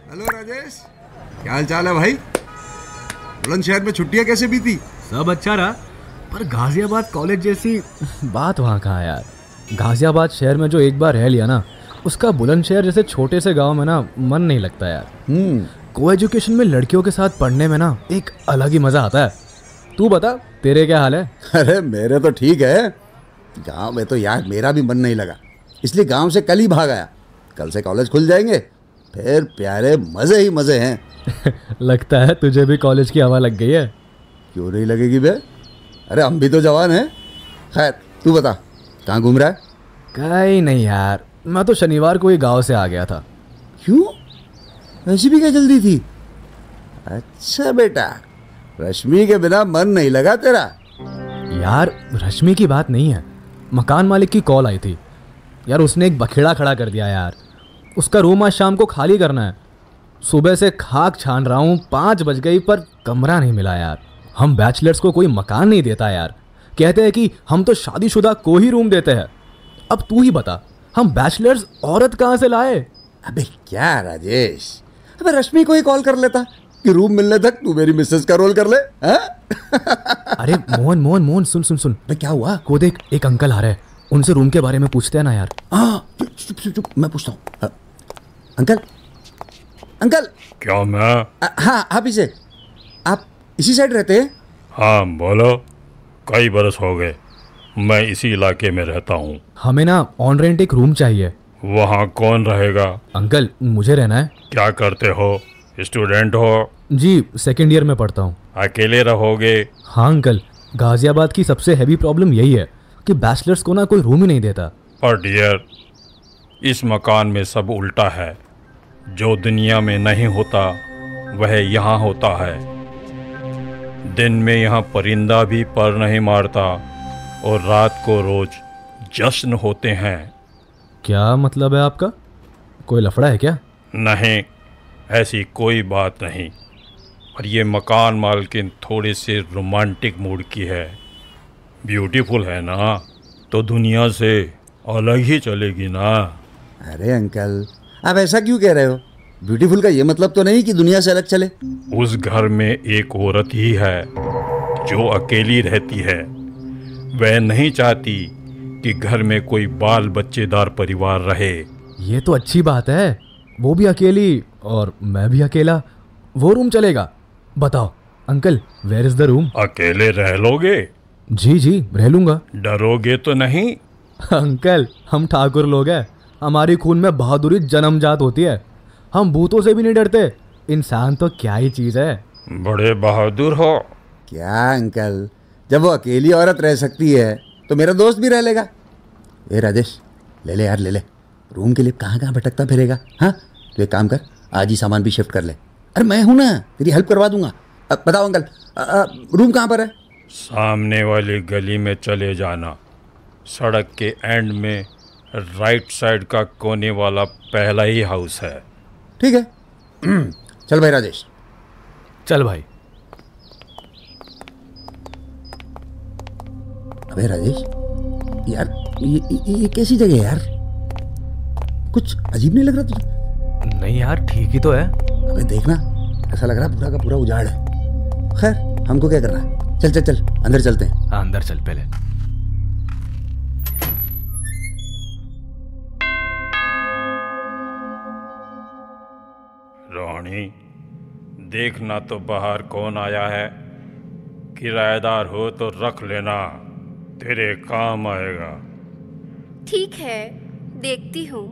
Hello Rajesh, क्या हाल चाल है भाई? बुलंदशहर में छुट्टियां कैसे बीती? सब अच्छा रहा, पर गाजियाबाद कॉलेज जैसी बात वहाँ कहाँ यार। गाजियाबाद शहर में जो एक बार रह लिया ना, उसका बुलंदशहर जैसे छोटे से गांव में ना मन नहीं लगता यार। को एजुकेशन में लड़कियों के साथ पढ़ने में ना एक अलग ही मजा आता है। तू बता, तेरे क्या हाल है? अरे मेरे तो ठीक है। गांव में तो यार मेरा भी मन नहीं लगा, इसलिए गांव से कल ही भाग आया। कल से कॉलेज खुल जाएंगे, फिर प्यारे मजे ही मजे हैं। लगता है तुझे भी कॉलेज की हवा लग गई है। क्यों नहीं लगेगी बे? अरे हम भी तो जवान हैं। खैर तू बता, कहाँ घूम रहा है? कहीं नहीं यार, मैं तो शनिवार को ही गांव से आ गया था। क्यों, ऐसी भी क्या जल्दी थी? अच्छा बेटा, रश्मि के बिना मन नहीं लगा तेरा? यार रश्मि की बात नहीं है, मकान मालिक की कॉल आई थी यार। उसने एक बखेड़ा खड़ा कर दिया यार। उसका रूम आज शाम को खाली करना है। सुबह से खाक छान रहा हूँ, 5 बज गई पर कमरा नहीं मिला यार। हम बैचलर्स को कोई मकान नहीं देता यार। कहते हैं कि हम तो शादीशुदा को ही रूम देते हैं। अब तू ही बता, हम बैचलर्स औरत कहाँ से लाए? अबे क्या राजेश, अबे रश्मि को ही कॉल कर लेता कि रूम मिलने तक तू मेरी मिसेस का रोल कर ले। अरे मोहन मोहन मोहन, सुन सुन सुन। भाई क्या हुआ? वो देख, एक अंकल आ रहे हैं, उनसे रूम के बारे में पूछते हैं ना यार। हाँ चुप चुप चुप, मैं पूछता हूँ। Uncle uncle. क्या मैं? हाँ आप इसे, आप इसी साइड रहते हैं? हाँ बोलो। कई बरस हो गए, मैं इसी इलाके में रहता हूँ। हमें ना ऑन रेंट एक रूम चाहिए। वहाँ कौन रहेगा? अंकल मुझे रहना है। क्या करते हो? स्टूडेंट हो? जी, सेकेंड ईयर में पढ़ता हूँ। अकेले रहोगे? हाँ अंकल, गाजियाबाद की सबसे हैवी प्रॉब्लम यही है कि बैचलर्स को ना कोई रूम ही नहीं देता। पर डियर, इस मकान में सब उल्टा है। जो दुनिया में नहीं होता वह यहाँ होता है। दिन में यहाँ परिंदा भी पर नहीं मारता और रात को रोज जश्न होते हैं। क्या मतलब है आपका? कोई लफड़ा है क्या? नहीं, ऐसी कोई बात नहीं। पर ये मकान मालकिन थोड़े से रोमांटिक मूड की है। ब्यूटीफुल है ना, तो दुनिया से अलग ही चलेगी ना। अरे अंकल, आप ऐसा क्यों कह रहे हो? ब्यूटीफुल का ये मतलब तो नहीं कि दुनिया से अलग चले। उस घर में एक औरत ही है जो अकेली रहती है। वह नहीं चाहती कि घर में कोई बाल बच्चेदार परिवार रहे। ये तो अच्छी बात है, वो भी अकेली और मैं भी अकेला। वो रूम चलेगा? बताओ uncle, where is the room? अकेले रह लोगे? जी जी, रह लूंगा। डरोगे तो नहीं? अंकल हम ठाकुर लोग हैं, हमारी खून में बहादुरी जन्मजात होती है। हम भूतों से भी नहीं डरते। इंसान तो क्या ही चीज है। बड़े बहादुर हो। क्या अंकल, जब वो अकेली औरत रह सकती है तो मेरा दोस्त भी रह लेगा। ए राजेश, ले ले यार ले ले। रूम के लिए कहाँ कहाँ भटकता फिरेगा? हाँ तो एक काम कर, आज ही सामान भी शिफ्ट कर ले। अरे मैं हूं ना, तेरी हेल्प करवा दूंगा। बताओ अंकल, रूम कहाँ पर है? सामने वाली गली में चले जाना। सड़क के एंड में राइट साइड का कोने वाला पहला ही हाउस है। ठीक है। चल भाई राजेश। चल भाई। अबे राजेश, यार ये कैसी जगह है यार? कुछ अजीब नहीं लग रहा तुझे? नहीं यार, ठीक ही तो है। अबे देखना, ऐसा लग रहा है पूरा का पूरा उजाड़ है। खैर हमको क्या करना है, चल चल चल अंदर चलते हैं। हाँ अंदर चल पहले। रोहनी, देखना तो बाहर कौन आया है। किराएदार हो तो रख लेना, तेरे काम आएगा। ठीक है, देखती हूँ।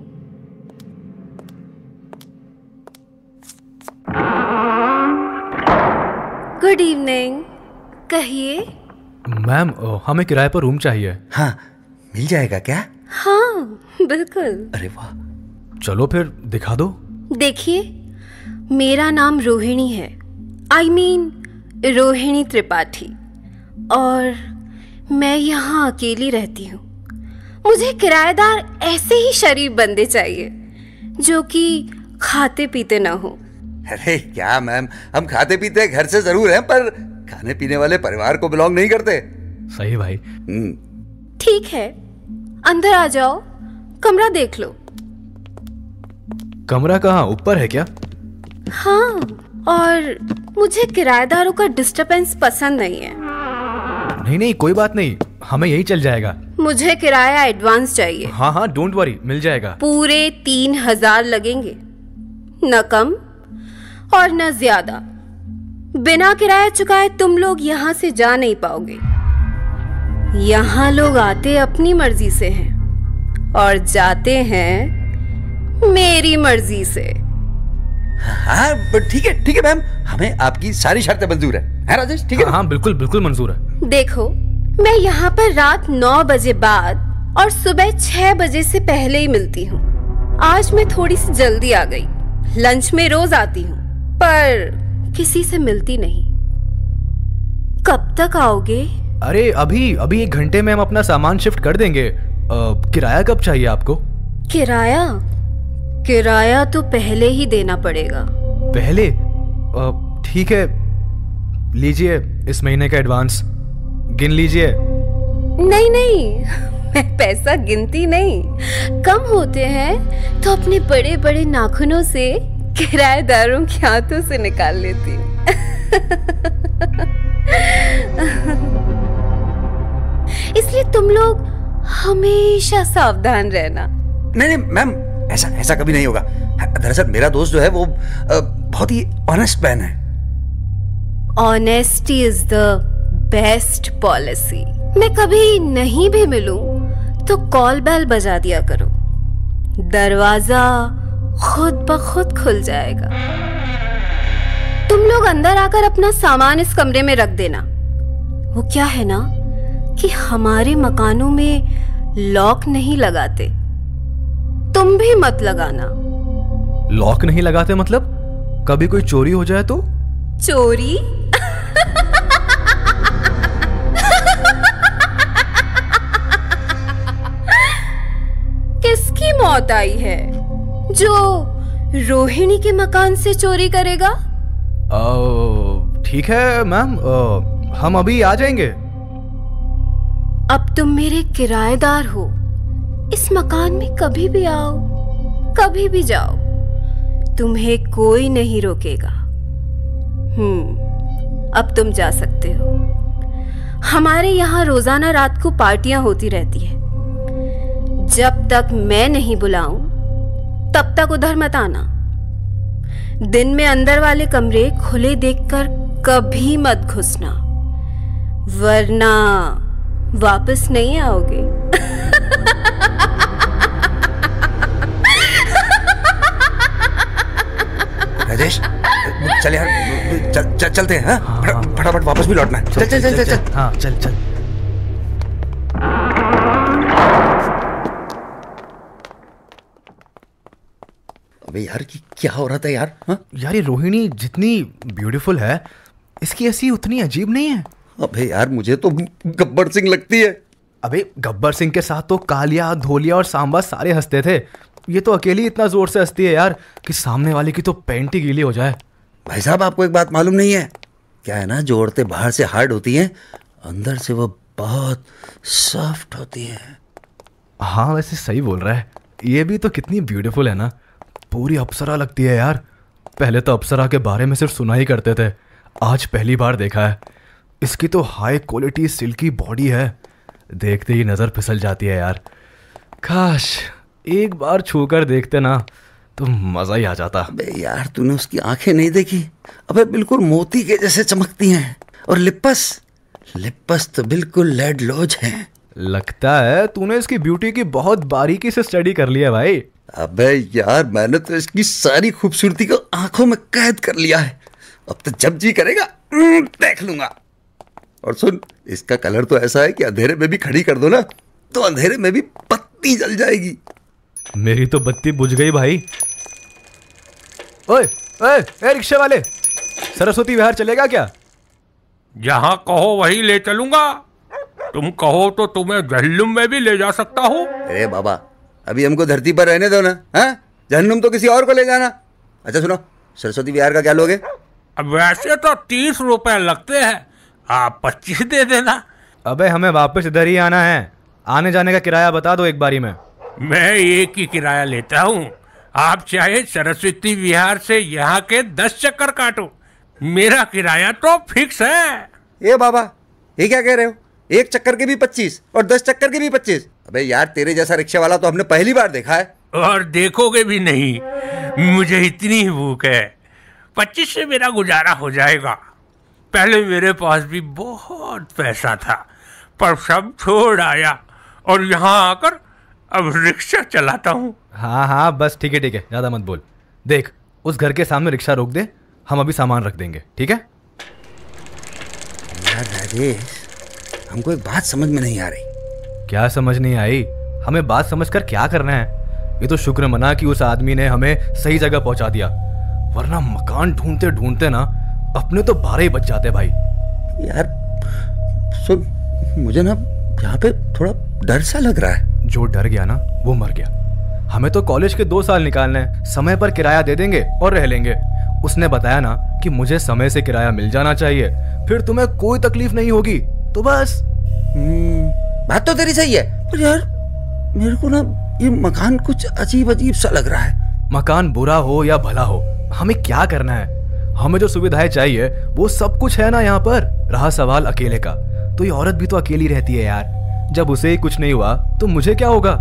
गुड इवनिंग, कहिए। मैम, हमें किराए पर रूम चाहिए। हाँ मिल जाएगा क्या? हाँ बिल्कुल। अरे वाह। चलो फिर दिखा दो। देखिए, मेरा नाम रोहिणी है। I mean रोहिणी त्रिपाठी, और मैं यहाँ अकेली रहती हूँ। मुझे किराएदार ऐसे ही शरीफ बंदे चाहिए जो कि खाते पीते ना हो। अरे क्या मैम, हम खाते पीते घर से जरूर हैं, पर खाने पीने वाले परिवार को बिलोंग नहीं करते। सही भाई। ठीक है, अंदर आ जाओ, कमरा देख लो। कमरा कहाँ, ऊपर है क्या? हाँ, और मुझे किराएदारों का डिस्टर्बेंस पसंद नहीं है। नहीं नहीं, कोई बात नहीं, हमें यही चल जाएगा। मुझे किराया एडवांस चाहिए। हाँ हाँ, डोंट वरी, मिल जाएगा। पूरे 3,000 लगेंगे, न कम और न ज्यादा। बिना किराया चुकाए तुम लोग यहाँ से जा नहीं पाओगे। यहाँ लोग आते अपनी मर्जी से हैं और जाते हैं मेरी मर्जी से। हाँ ठीक है मैम, हमें आपकी सारी शर्तें मंजूर है राजेश? ठीक है। हाँ बिल्कुल बिल्कुल मंजूर है। देखो, मैं यहाँ पर रात 9 बजे बाद और सुबह 6 बजे से पहले ही मिलती हूँ। आज मैं थोड़ी सी जल्दी आ गई। लंच में रोज आती हूँ पर किसी से मिलती नहीं। कब तक आओगे? अरे अभी 1 घंटे में हम अपना सामान शिफ्ट कर देंगे। किराया कब चाहिए आपको? किराया तो पहले ही देना पड़ेगा। पहले? ठीक है, लीजिए इस महीने का एडवांस, गिन लीजिए। नहीं, मैं पैसा गिनती नहीं। कम होते हैं तो अपने बड़े बड़े नाखूनों से किराएदारों के हाथों से निकाल लेती हूँ। इसलिए तुम लोग हमेशा सावधान रहना। नहीं मैम, ऐसा कभी नहीं होगा। दरअसल मेरा दोस्त जो है वो बहुत ही ऑनेस्ट मैन है। Honesty is the best policy. मैं कभी नहीं भी मिलूं तो कॉल बेल बजा दिया करो, दरवाजा खुद ब खुद खुल जाएगा। तुम लोग अंदर आकर अपना सामान इस कमरे में रख देना। वो क्या है ना कि हमारे मकानों में लॉक नहीं लगाते, तुम भी मत लगाना। लॉक नहीं लगाते मतलब? कभी कोई चोरी हो जाए तो? चोरी? किसकी मौत आई है जो रोहिणी के मकान से चोरी करेगा? ठीक है मैम, हम अभी आ जाएंगे। अब तुम मेरे किराएदार हो। इस मकान में कभी भी आओ, कभी भी जाओ, तुम्हें कोई नहीं रोकेगा। अब तुम जा सकते हो। हमारे यहाँ रोजाना रात को पार्टियां होती रहती है। जब तक मैं नहीं बुलाऊं तब तक उधर मत आना। दिन में अंदर वाले कमरे खुले देखकर कभी मत घुसना, वरना वापस नहीं आओगे। राजेश, चल यार, चलते हैं। फटाफट वापस भी लौटना है। चल। हाँ चल। अबे यार, क्या हो रहा था यार? हाँ? यार ये रोहिणी जितनी ब्यूटीफुल है, इसकी ऐसी उतनी अजीब नहीं है। अबे यार, मुझे तो गब्बर सिंह लगती है। अबे गब्बर सिंह के साथ तो कालिया, धोलिया और सांबा सारे हंसते थे। ये तो अकेली इतना जोर से हंसती है यार कि सामने वाले की तो पैंट ही गीली हो जाए। भाई साहब, आपको एक बात मालूम नहीं है? क्या है ना, जो औरतें बाहर से हार्ड होती हैं, अंदर से वो बहुत सॉफ्ट होती हैं। हाँ वैसे सही बोल रहा है। ये भी तो कितनी ब्यूटीफुल है ना, पूरी अप्सरा लगती है यार। पहले तो अप्सरा के बारे में सिर्फ सुना ही करते थे, आज पहली बार देखा है। इसकी तो हाई क्वालिटी सिल्की बॉडी है, देखते ही नज़र फिसल जाती है यार। काश एक बार छूकर देखते ना तो मज़ा ही आ जाता। अबे यार, तूने उसकी आंखें नहीं देखी? अबे बिल्कुल मोती के जैसे चमकती हैं। और लिप्पस तो बिल्कुल लेड लॉज है। लगता है तूने इसकी ब्यूटी की बहुत बारीकी से स्टडी कर लिया भाई। अबे यार, मैंने तो इसकी सारी खूबसूरती को आंखों में कैद कर लिया है। अब तो जब जी करेगा देख लूंगा। और सुन, इसका कलर तो ऐसा है कि अंधेरे में भी खड़ी कर दो ना तो अंधेरे में भी बत्ती जल जाएगी। मेरी तो बत्ती बुझ गई भाई। ओए रिक्शे वाले, सरस्वती विहार चलेगा क्या? जहां कहो वहीं ले चलूंगा। तुम कहो तो तुम्हें जहन्नुम में भी ले जा सकता हूँ। अरे बाबा, अभी हमको धरती पर रहने दो ना। हाँ, जहन्नुम तो किसी और को ले जाना। अच्छा सुनो, सरस्वती विहार का क्या लोगे? अब वैसे तो 30 रुपए लगते हैं, आप 25 दे देना। अबे हमें वापस इधर ही आना है, आने जाने का किराया बता दो एक बारी में। मैं एक ही किराया लेता हूँ, आप चाहे सरस्वती विहार से यहाँ के 10 चक्कर काटो, मेरा किराया तो फिक्स है। ए बाबा, ये क्या कह रहे हो? 1 चक्कर के भी 25 और 10 चक्कर के भी 25? अबे यार, तेरे जैसा रिक्शा वाला तो हमने पहली बार देखा है। और देखोगे भी नहीं, मुझे इतनी ही भूख है। 25 से मेरा गुजारा हो जाएगा। पहले मेरे पास भी बहुत पैसा था, पर सब छोड़ आया और यहाँ आकर अब रिक्शा चलाता हूँ। हाँ हाँ बस ठीक है, ज़्यादा मत बोल। देख, उस घर के सामने रिक्शा रोक दे, हम अभी सामान रख देंगे, ठीक है? यार राजेश, हमको एक बात समझ में नहीं आ रही। क्या समझ नहीं आई? हमें बात समझकर क्या करना है? ये तो शुक्र मना कि उस आदमी ने हमें सही जगह पहुंचा दिया, वरना मकान ढूंढते ढूंढते ना अपने तो 12 ही बज जाते भाई। यार सुन, मुझे ना यहाँ पे थोड़ा डर सा लग रहा है। जो डर गया ना वो मर गया। हमें तो कॉलेज के 2 साल निकालने हैं, समय पर किराया दे देंगे और रह लेंगे। उसने बताया ना कि मुझे समय से किराया मिल जाना चाहिए, फिर तुम्हें कोई तकलीफ नहीं होगी, तो बस। बात तो तेरी सही है, पर यार मेरे को ना ये मकान कुछ अजीब अजीब सा लग रहा है। मकान बुरा हो या भला हो, हमें क्या करना है? हमें जो सुविधाएं चाहिए वो सब कुछ है ना यहाँ पर। रहा सवाल अकेले का, तो ये औरत भी तो अकेली रहती है यार। जब उसे ही कुछ नहीं हुआ तो मुझे क्या होगा?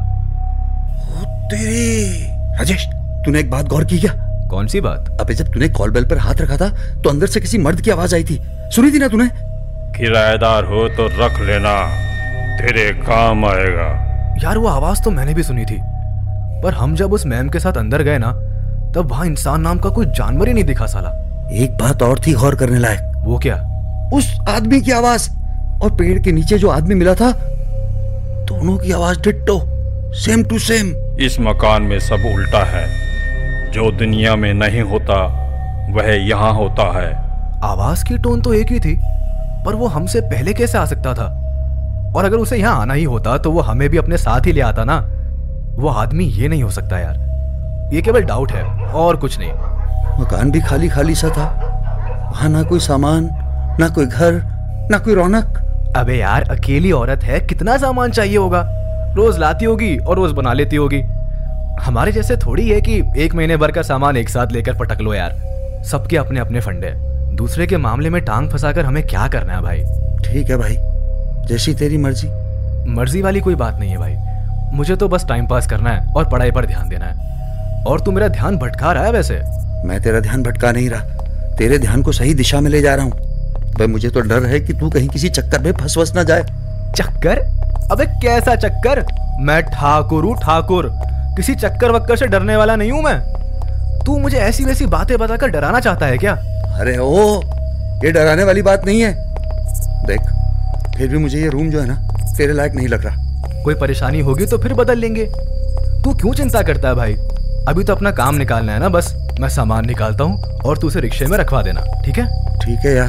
तेरे राजेश, तूने एक बात गौर की क्या? कौन सी बात? अबे जब तूने कॉल बेल पर हाथ रखा था तो अंदर से किसी मर्द की आवाज आई थी, सुनी थी ना तूने? किराएदार हो तो रख लेना, तेरे काम आएगा। यार वो आवाज तो मैंने भी सुनी थी, पर हम जब उस मैम के साथ अंदर गए ना, तब वहां इंसान नाम का कोई जानवर ही नहीं दिखा साला। एक बात और थी गौर करने लायक। वो क्या? उस आदमी की आवाज और पेड़ के नीचे जो आदमी मिला था, दोनों की आवाज डिट्टो, सेम टू सेम। इस मकान में सब उल्टा है। जो दुनिया में नहीं होता वह यहाँ होता है। आवाज की टोन तो एक ही थी, पर वो हमसे पहले कैसे आ सकता था? और अगर उसे यहाँ आना ही होता तो वो हमें भी अपने साथ ही ले आता ना। वो आदमी ये नहीं हो सकता यार, ये केवल डाउट है और कुछ नहीं। मकान भी खाली खाली सा था, वहां ना कोई सामान, ना कोई घर, ना कोई रौनक। अबे यार, अकेली औरत है, कितना सामान चाहिए होगा? रोज लाती होगी और रोज बना लेती होगी। हमारे जैसे थोड़ी है कि 1 महीने भर का सामान एक साथ लेकर पटक लो यार। सबके अपने अपने फंडे, दूसरे के मामले में टांग फंसाकर हमें क्या करना है भाई? ठीक है भाई, जैसी तेरी मर्जी। मर्जी वाली कोई बात नहीं है भाई, मुझे तो बस टाइम पास करना है और पढ़ाई पर ध्यान देना है। और तू मेरा ध्यान भटका रहा है वैसे। मैं तेरा ध्यान भटका नहीं रहा, तेरे ध्यान को सही दिशा में ले जा रहा हूँ। भाई मुझे तो डर है कि तू कहीं किसी चक्कर में फंस ना जाए। चक्कर? अबे कैसा चक्कर? मैं ठाकुर हूँ, ठाकुर। किसी चक्कर वक्कर से डरने वाला नहीं हूँ मैं। तू मुझे ऐसी वैसी बातें बताकर डराना चाहता है क्या? अरे ओ, ये डराने वाली बात नहीं है। देख, फिर भी मुझे ये रूम जो है ना तेरे लायक नहीं लग रहा। कोई परेशानी होगी तो फिर बदल लेंगे। तू क्यों चिंता करता है भाई? अभी तो अपना काम निकालना है ना बस। मैं सामान निकालता हूँ और तू उसे रिक्शे में रखवा देना, ठीक है? ठीक है यार।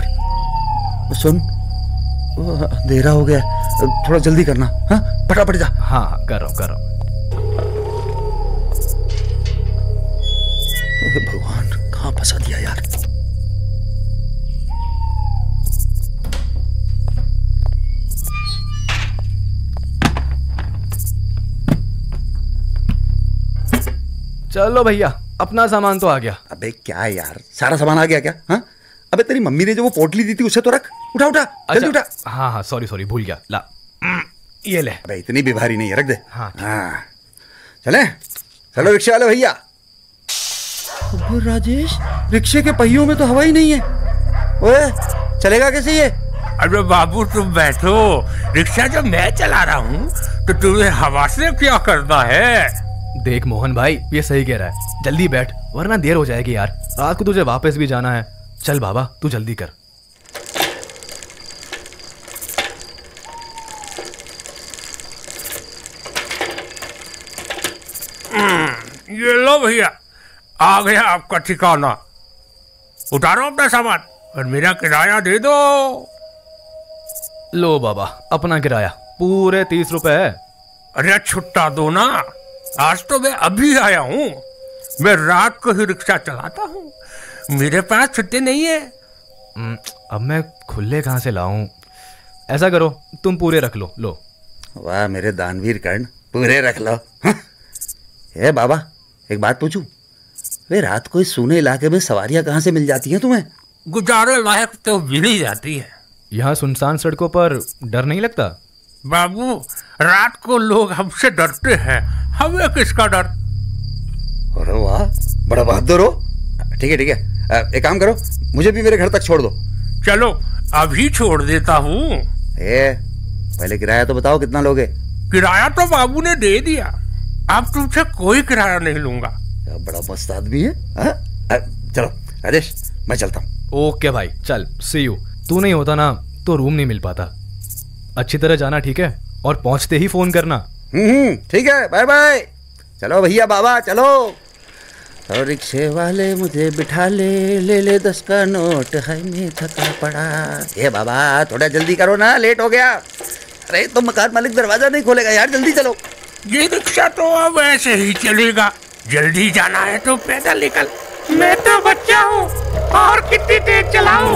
सुन, अंधेरा हो गया, थोड़ा जल्दी करना। हाँ, फटाफट जा। हाँ कर रहा हूँ। भगवान, कहाँ फंसा दिया यार। चलो भैया, अपना सामान तो आ गया। अबे क्या यार, सारा सामान आ गया क्या? हाँ, अबे तेरी मम्मी ने जो वो पोटली दी थी उसे तो रख। उठा उठा, जल्दी उठा। हाँ सॉरी भूल गया। ला, ये ले। अबे इतनी भी भारी नहीं है, रख दे। हाँ चले, चलो रिक्शे वाले भैया। अबे राजेश, रिक्शे के पहियों में तो हवा ही नहीं है। ओए, चलेगा कैसे ये? अरे बाबू तुम बैठो, रिक्शा जब मैं चला रहा हूँ तो तुम्हें हवा से क्या करना है? देख मोहन भाई, ये सही कह रहा है, जल्दी बैठ वरना देर हो जाएगी यार। रात को तुझे वापस भी जाना है। चल बाबा, तू जल्दी कर। ये लो भैया, आ गया आपका ठिकाना। उतारो अपना सामान और मेरा किराया दे दो। लो बाबा, अपना किराया पूरे 30 रुपए है। अरे छुट्टा दो ना, आज तो मैं अभी आया हूँ। मैं रात को ही रिक्शा चलाता हूँ, मेरे पास छुट्टे नहीं है। अब मैं खुले कहाँ से लाऊं? ऐसा करो, तुम पूरे रख लो। लो। वाह मेरे दानवीर कर्ण, पूरे रख लो। ए बाबा, एक बात पूछूं? वे रात को इस सूने इलाके में सवारियां कहाँ से मिल जाती हैं तुम्हें? गुजारे लायक तो मिल ही जाती है। यहाँ सुनसान सड़कों पर डर नहीं लगता? बाबू, रात को लोग हमसे डरते हैं, हमें किसका डर। अरे वाह, बड़ा बहादुर हो। ठीक है ठीक है, एक काम करो, मुझे भी मेरे घर तक छोड़ दो। चलो अभी छोड़ देता हूँ। पहले किराया तो बताओ, कितना लोगे? किराया तो बाबू ने दे दिया, अब तुमसे कोई किराया नहीं लूंगा। बड़ा मस्त आदमी है। चलो राजेश, मैं चलता हूँ। ओके भाई, चल, सी यू। तू नहीं होता ना तो रूम नहीं मिल पाता। अच्छी तरह जाना, ठीक है? और पहुंचते ही फोन करना। ठीक है, बाय बाय। चलो भैया बाबा चलो। और रिक्शे वाले मुझे बिठा ले, ले ले 10 का नोट है, मैं थका पड़ा। ये बाबा थोड़ा जल्दी करो ना, लेट हो गया। अरे तो मकान मालिक दरवाजा नहीं खोलेगा यार, जल्दी चलो। ये रिक्शा तो अब ऐसे ही चलेगा, जल्दी जाना है तो पैदल निकल। मैं तो बच्चा हूँ, और कितनी तेज चलाऊं?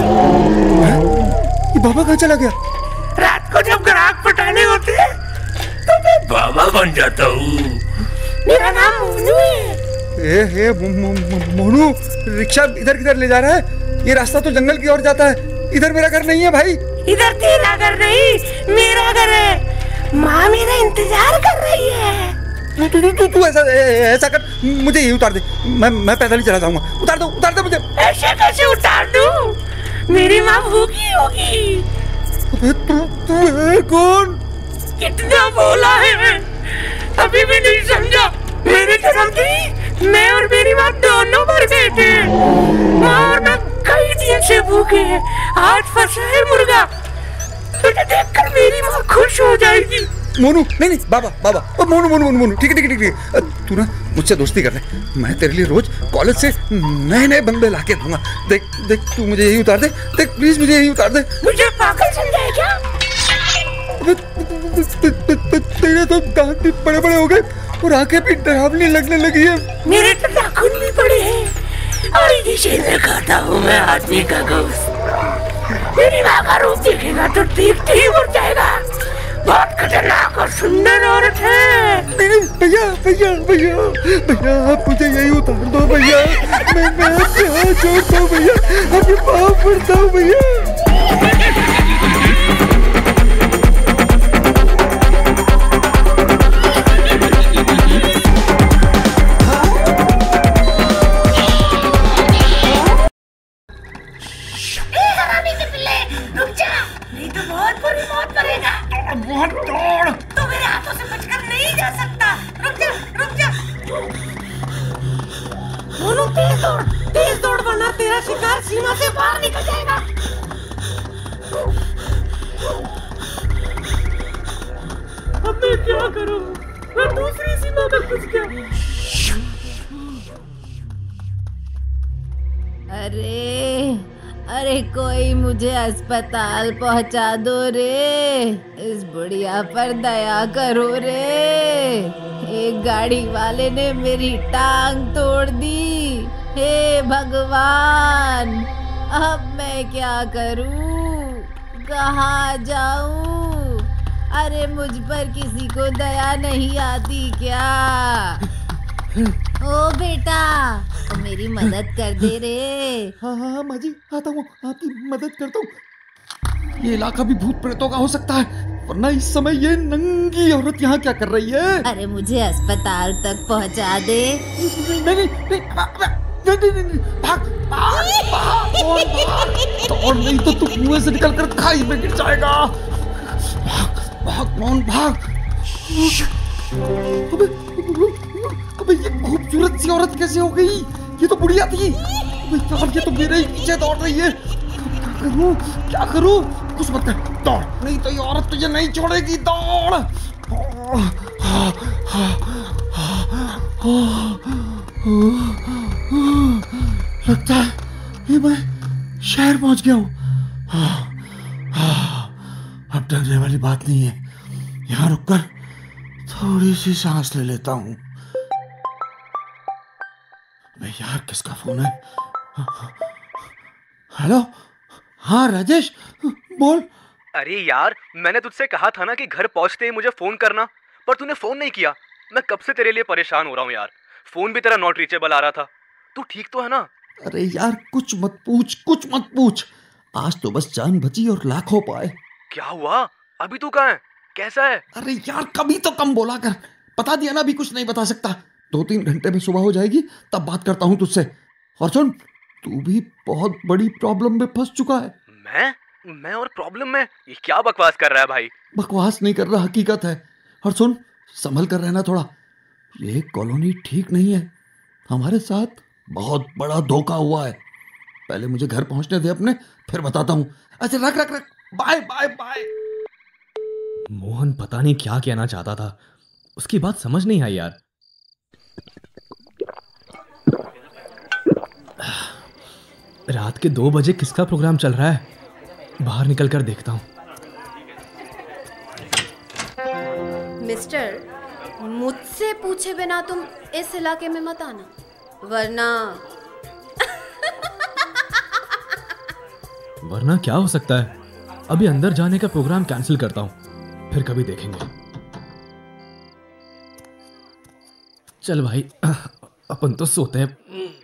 ये बाबा कहाँ चला गया? रात को जब ग्राहक पटाने होते हैं तो मैं बाबा बन जाता हूँ। मेरा नाम मोनू है। मोनू, रिक्शा इधर किधर ले जा रहा है? ये रास्ता तो जंगल की ओर जाता है, इधर मेरा घर नहीं है भाई। इधर तेरा घर नहीं, मेरा घर है। माँ मेरा इंतजार कर रही है। तू ऐसा कर, मुझे यही उतार दे, मैं पैदल ही चला जाऊंगा। उतार दो मुझे। ऐसे कैसे उतार दूं? मेरी माँ भूखी होगी। तू है कौन? कितना बोला है, अभी भी नहीं समझा। मेरी कसम थी, मैं और मेरी माँ दोनों मर गए थे। माँ और मैं कई दिन से भूखे हैं, आज फंसा है मुर्गा। तुझे देखकर मेरी माँ खुश हो जाएगी। मोनू, नहीं बाबा, मोनू, ठीक है। तू ना मुझसे दोस्ती कर ले, मैं तेरे लिए रोज कॉलेज से नए बंगले लाके दूंगा। देख तू मुझे यही उतार दे, देख प्लीज मुझे यही उतार दे। मुझे पागल समझा है क्या? तेरे तो दांत भी बड़े हो गए और आंखें भी डरावनी लगने लगी है। मेरे तो नाखून भी बड़े हैं और इसी में खाता हूँ मैं आदमी का गोश्त। मेरी माँ का रूप देखेगा तो देखते ही मर जाएगा। बहुत खतरनाक और सुंदर औरत है। नहीं भैया, आप मुझे यही उतार दो भैया। मैं आपके हाथ जोड़ता हूँ भैया, आपके पाँव पड़ता हूँ भैया। रुक जा, नहीं तो बहुत बुरी मौत मरेगा। बहुत दौड़। तू मेरे हाथों से बचकर नहीं जा सकता। रुक जा। मोनू, तेज दौड़ वरना तेरा शिकार सीमा से बाहर निकल जाएगा। अब मैं क्या करूं? मैं दूसरी सीमा में फंस गया। अरे कोई मुझे अस्पताल पहुंचा दो रे। इस बुढ़िया पर दया करो रे। एक गाड़ी वाले ने मेरी टांग तोड़ दी। हे भगवान, अब मैं क्या करूं? कहाँ जाऊं? अरे मुझ पर किसी को दया नहीं आती क्या? ओ बेटा, तो मेरी मदद कर दे रे। हाँ माँ जी, आता हूँ, आपकी मदद करता हूँ। ये इलाका भी भूत प्रेतों का हो सकता है, वरना इस समय ये नंगी औरत यहाँ क्या कर रही है? अरे मुझे अस्पताल तक पहुँचा दे। नहीं, भाग, दौड़ नहीं तो तू कुएं से निकल कर खाई में गिर जाएगा। भाग मौन, भाग। अबे ये खूबसूरत सी औरत कैसे हो गई? ये तो बुढ़िया थी। यार ये तो मेरे ही पीछे दौड़ रही है। क्या करूं? कुछ मत कर, दौड़, नहीं तो ये औरत तुझे नहीं छोड़ेगी। दौड़। लगता है ये मैं शहर पहुंच गया हूँ। अब डरने वाली बात नहीं है। यहाँ रुककर थोड़ी सी सांस ले लेता हूँ। अबे यार, किसका फोन है? हेलो, हाँ राजेश, बोल। अरे यार, मैंने तुझसे कहा था ना कि घर पहुंचते ही मुझे फोन करना, पर तूने फोन नहीं किया। मैं कब से तेरे लिए परेशान हो रहा हूँ यार। फोन भी तेरा नॉट रीचेबल आ रहा था। तू ठीक तो है ना? अरे यार कुछ मत पूछ। आज तो बस जान बची और लाखों पाए। क्या हुआ? अभी तू कहाँ है? कैसा है? अरे यार कभी तो कम बोला कर। बता दिया ना, अभी कुछ नहीं बता सकता। 2-3 घंटे में सुबह हो जाएगी, तब बात करता हूँ तुझसे। और सुन, तू भी बहुत बड़ी प्रॉब्लम में फंस चुका है। मैं और प्रॉब्लम में? ये क्या बकवास कर रहा है भाई? बकवास नहीं कर रहा, हकीकत है। और सुन, संभल कर रहना थोड़ा। ये कॉलोनी ठीक नहीं है। हमारे साथ बहुत बड़ा धोखा हुआ है। पहले मुझे घर पहुंचने दे अपने, फिर बताता हूँ। अच्छा रख। Bye bye bye. मोहन पता नहीं क्या कहना चाहता था, उसकी बात समझ नहीं आई यार। रात के 2 बजे किसका प्रोग्राम चल रहा है? बाहर निकल कर देखता हूँ। मिस्टर, मुझसे पूछे बिना तुम इस इलाके में मत आना, वरना क्या हो सकता है? अभी अंदर जाने का प्रोग्राम कैंसिल करता हूँ, फिर कभी देखेंगे। चल भाई, अपन तो सोते हैं।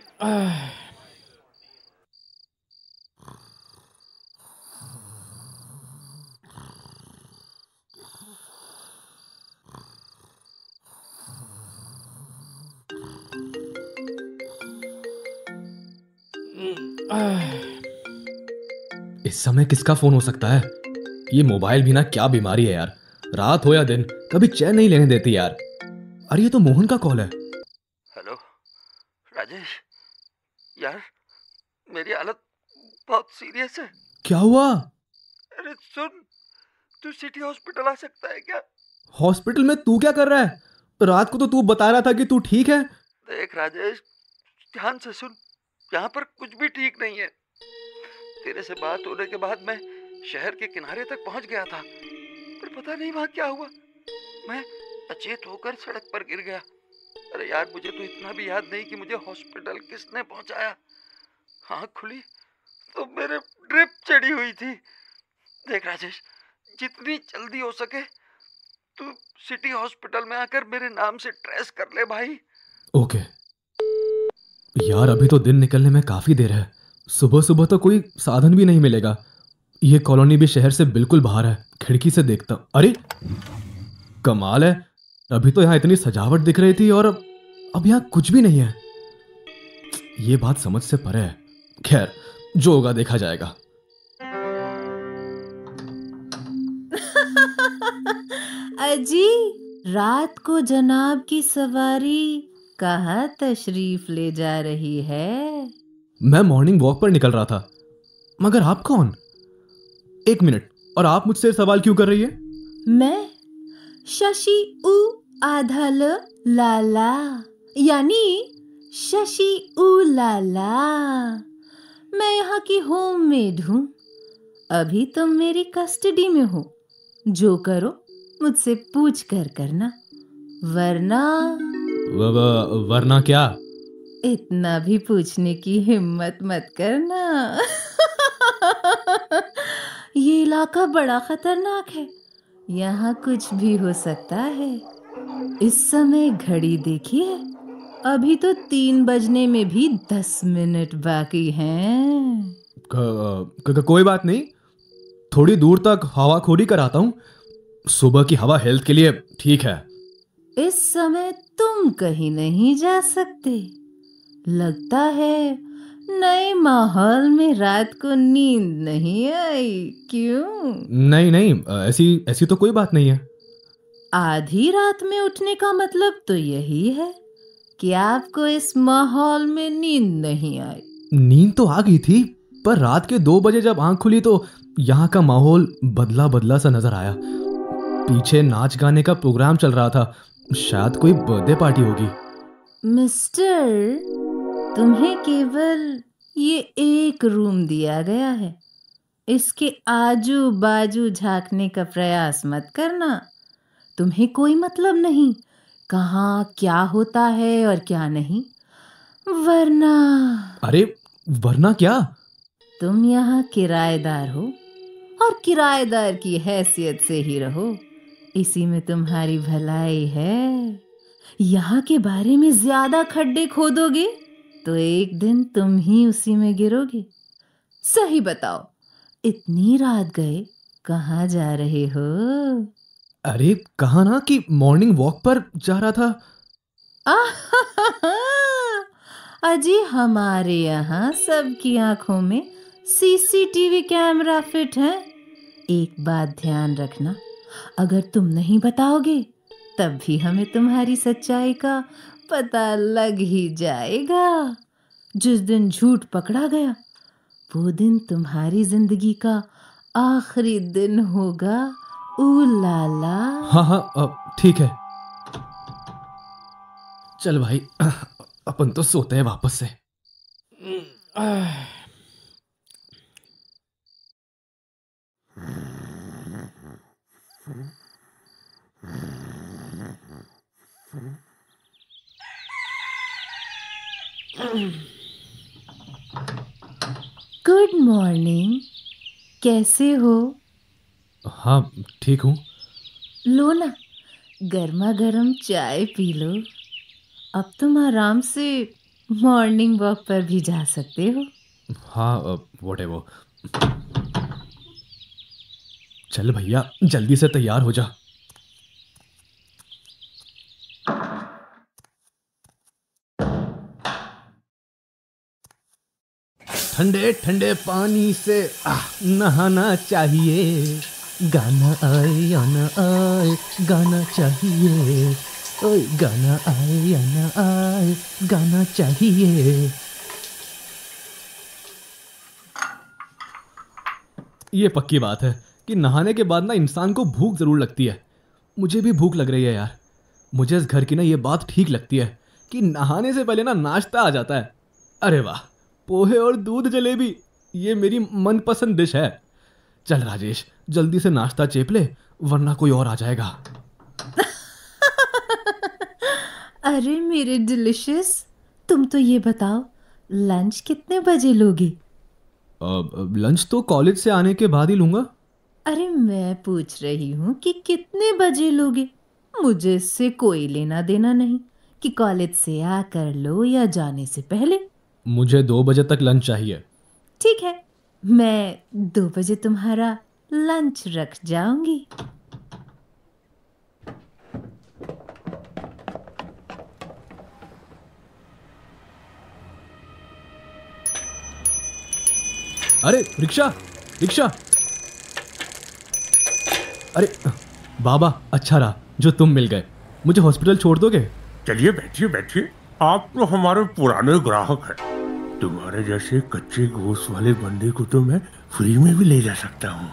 इस समय किसका फोन हो सकता है? ये मोबाइल भी ना क्या बीमारी है यार, रात हो या दिन कभी चैन नहीं लेने देती यार। अरे ये तो मोहन का कॉल है। हेलो राजेश, यार मेरी हालत बहुत सीरियस है। क्या हुआ? अरे सुन, तू सिटी हॉस्पिटल आ सकता है क्या? हॉस्पिटल में तू क्या कर रहा है? रात को तो तू बता रहा था कि तू ठीक है। देख राजेश, ध्यान से सुन, यहाँ पर कुछ भी ठीक नहीं है। तेरे से बात होने के बाद मैं शहर के किनारे तक पहुंच गया था, पर पता नहीं वहां क्या हुआ। मैं अचेत होकर सड़क पर गिर गया। अरे यार, मुझे तो इतना भी याद नहीं कि मुझे हॉस्पिटल किसने पहुंचाया। आँख खुली तो मेरे ड्रिप चढ़ी हुई थी। देख राजेश, जितनी जल्दी हो सके तू सिटी हॉस्पिटल में आकर मेरे नाम से ट्रेस कर ले भाई। ओके यार, अभी तो दिन निकलने में काफी देर है। सुबह सुबह तो कोई साधन भी नहीं मिलेगा। ये कॉलोनी भी शहर से बिल्कुल बाहर है। खिड़की से देखता हूं, अरे कमाल है, अभी तो यहाँ इतनी सजावट दिख रही थी और अब यहाँ कुछ भी नहीं है। ये बात समझ से परे है। खैर, जो होगा देखा जाएगा। अजी, रात को जनाब की सवारी कहाँ तशरीफ ले जा रही है? मैं मॉर्निंग वॉक पर निकल रहा था। मगर आप कौन? 1 मिनट, और आप मुझसे सवाल क्यों कर रही है? मैं शशि उ आधा ल लाला, यानी शशि उ लाला। मैं यहाँ की होममेड हूँ। अभी तुम मेरी कस्टडी में हो। जो करो मुझसे पूछ कर करना, वरना क्या? इतना भी पूछने की हिम्मत मत करना। ये इलाका बड़ा खतरनाक है, यहाँ कुछ भी हो सकता है। इस समय घड़ी देखिए, अभी तो 3 बजने में भी 10 मिनट बाकी हैं। कोई बात नहीं, थोड़ी दूर तक हवाखोरी कराता हूँ। सुबह की हवा हेल्थ के लिए ठीक है। इस समय तुम कहीं नहीं जा सकते। लगता है नए माहौल में रात को नींद नहीं आई, क्यों? नहीं, ऐसी तो कोई बात नहीं है। आधी रात में उठने का मतलब तो यही है कि आपको इस माहौल में नींद नहीं आई। नींद तो आ गई थी, पर रात के 2 बजे जब आंख खुली तो यहाँ का माहौल बदला सा नजर आया। पीछे नाच गाने का प्रोग्राम चल रहा था, शायद कोई बर्थडे पार्टी होगी। मिस्टर, तुम्हें केवल ये एक रूम दिया गया है। इसके आजू बाजू झांकने का प्रयास मत करना। तुम्हें कोई मतलब नहीं कहाँ क्या होता है और क्या नहीं। वरना क्या? तुम यहाँ किराएदार हो और किराएदार की हैसियत से ही रहो। इसी में तुम्हारी भलाई है। यहाँ के बारे में ज्यादा खड्डे खोदोगे तो एक दिन तुम ही उसी में गिरोगे। सही बताओ, इतनी रात गए कहाँ जा रहे हो? अरे कहा ना कि मॉर्निंग वॉक पर जा रहा था। अजी हमारे यहाँ सबकी आंखों में सीसीटीवी कैमरा फिट है। एक बात ध्यान रखना, अगर तुम नहीं बताओगे तब भी हमें तुम्हारी सच्चाई का पता लग ही जाएगा। जिस दिन झूठ पकड़ा गया वो दिन तुम्हारी जिंदगी का आखिरी दिन होगा। ऊ लाला। हाँ ठीक है। चल भाई, अपन तो सोते हैं वापस से। गुड मॉर्निंग, कैसे हो? हाँ ठीक हूँ। लो ना, गर्मा गर्म चाय पी लो। अब तुम आराम से मॉर्निंग वॉक पर भी जा सकते हो। हाँ वो चल भैया, जल्दी से तैयार हो जा। ठंडे ठंडे पानी से नहाना चाहिए। गाना आए या ना आए, गाना चाहिए। ओए गाना आए या ना आए, गाना चाहिए। ये पक्की बात है कि नहाने के बाद ना इंसान को भूख जरूर लगती है। मुझे भी भूख लग रही है यार। मुझे इस घर की ना ये बात ठीक लगती है कि नहाने से पहले ना नाश्ता आ जाता है। अरे वाह, पोहे और दूध जलेबी, ये मेरी मनपसंद डिश है। चल राजेश, जल्दी से नाश्ता चेप ले वरना कोई और आ जाएगा। अरे मेरे डिलिशियस, तुम तो ये बताओ लंच कितने बजे लोगे? लंच तो कॉलेज से आने के बाद ही लूंगा। अरे मैं पूछ रही हूँ कि कितने बजे लोगे। मुझे इससे कोई लेना देना नहीं कि कॉलेज से आकर लो या जाने से पहले। मुझे 2 बजे तक लंच चाहिए। ठीक है, मैं 2 बजे तुम्हारा लंच रख जाऊंगी। अरे रिक्शा रिक्शा। अरे बाबा, अच्छा रहा जो तुम मिल गए। मुझे हॉस्पिटल छोड़ दोगे? चलिए बैठिए बैठिए, आप तो हमारे पुराने ग्राहक हैं। तुम्हारे जैसे कच्चे गोश्त वाले बंदे को तो मैं फ्री में भी ले जा सकता हूँ।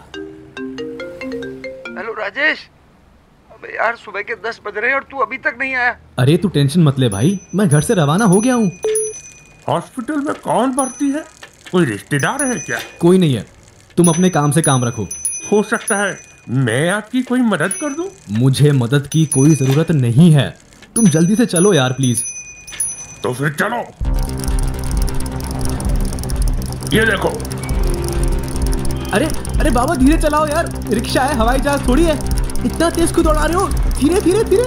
हेलो राजेश, अबे यार सुबह के 10 बज रहे हैं और तू अभी तक नहीं आया। अरे तू टेंशन मत ले भाई, मैं घर से रवाना हो गया हूँ। हॉस्पिटल में कौन भर्ती है? कोई रिश्तेदार है क्या? कोई नहीं है, तुम अपने काम से काम रखो। हो सकता है मैं आपकी कोई मदद कर दूं? मुझे मदद की कोई जरूरत नहीं है, तुम जल्दी से चलो यार प्लीज। तो फिर चलो। ये देखो। अरे अरे बाबा धीरे चलाओ यार, रिक्शा है, हवाई जहाज थोड़ी है। इतना तेज क्यों दौड़ा रहे हो? धीरे धीरे धीरे।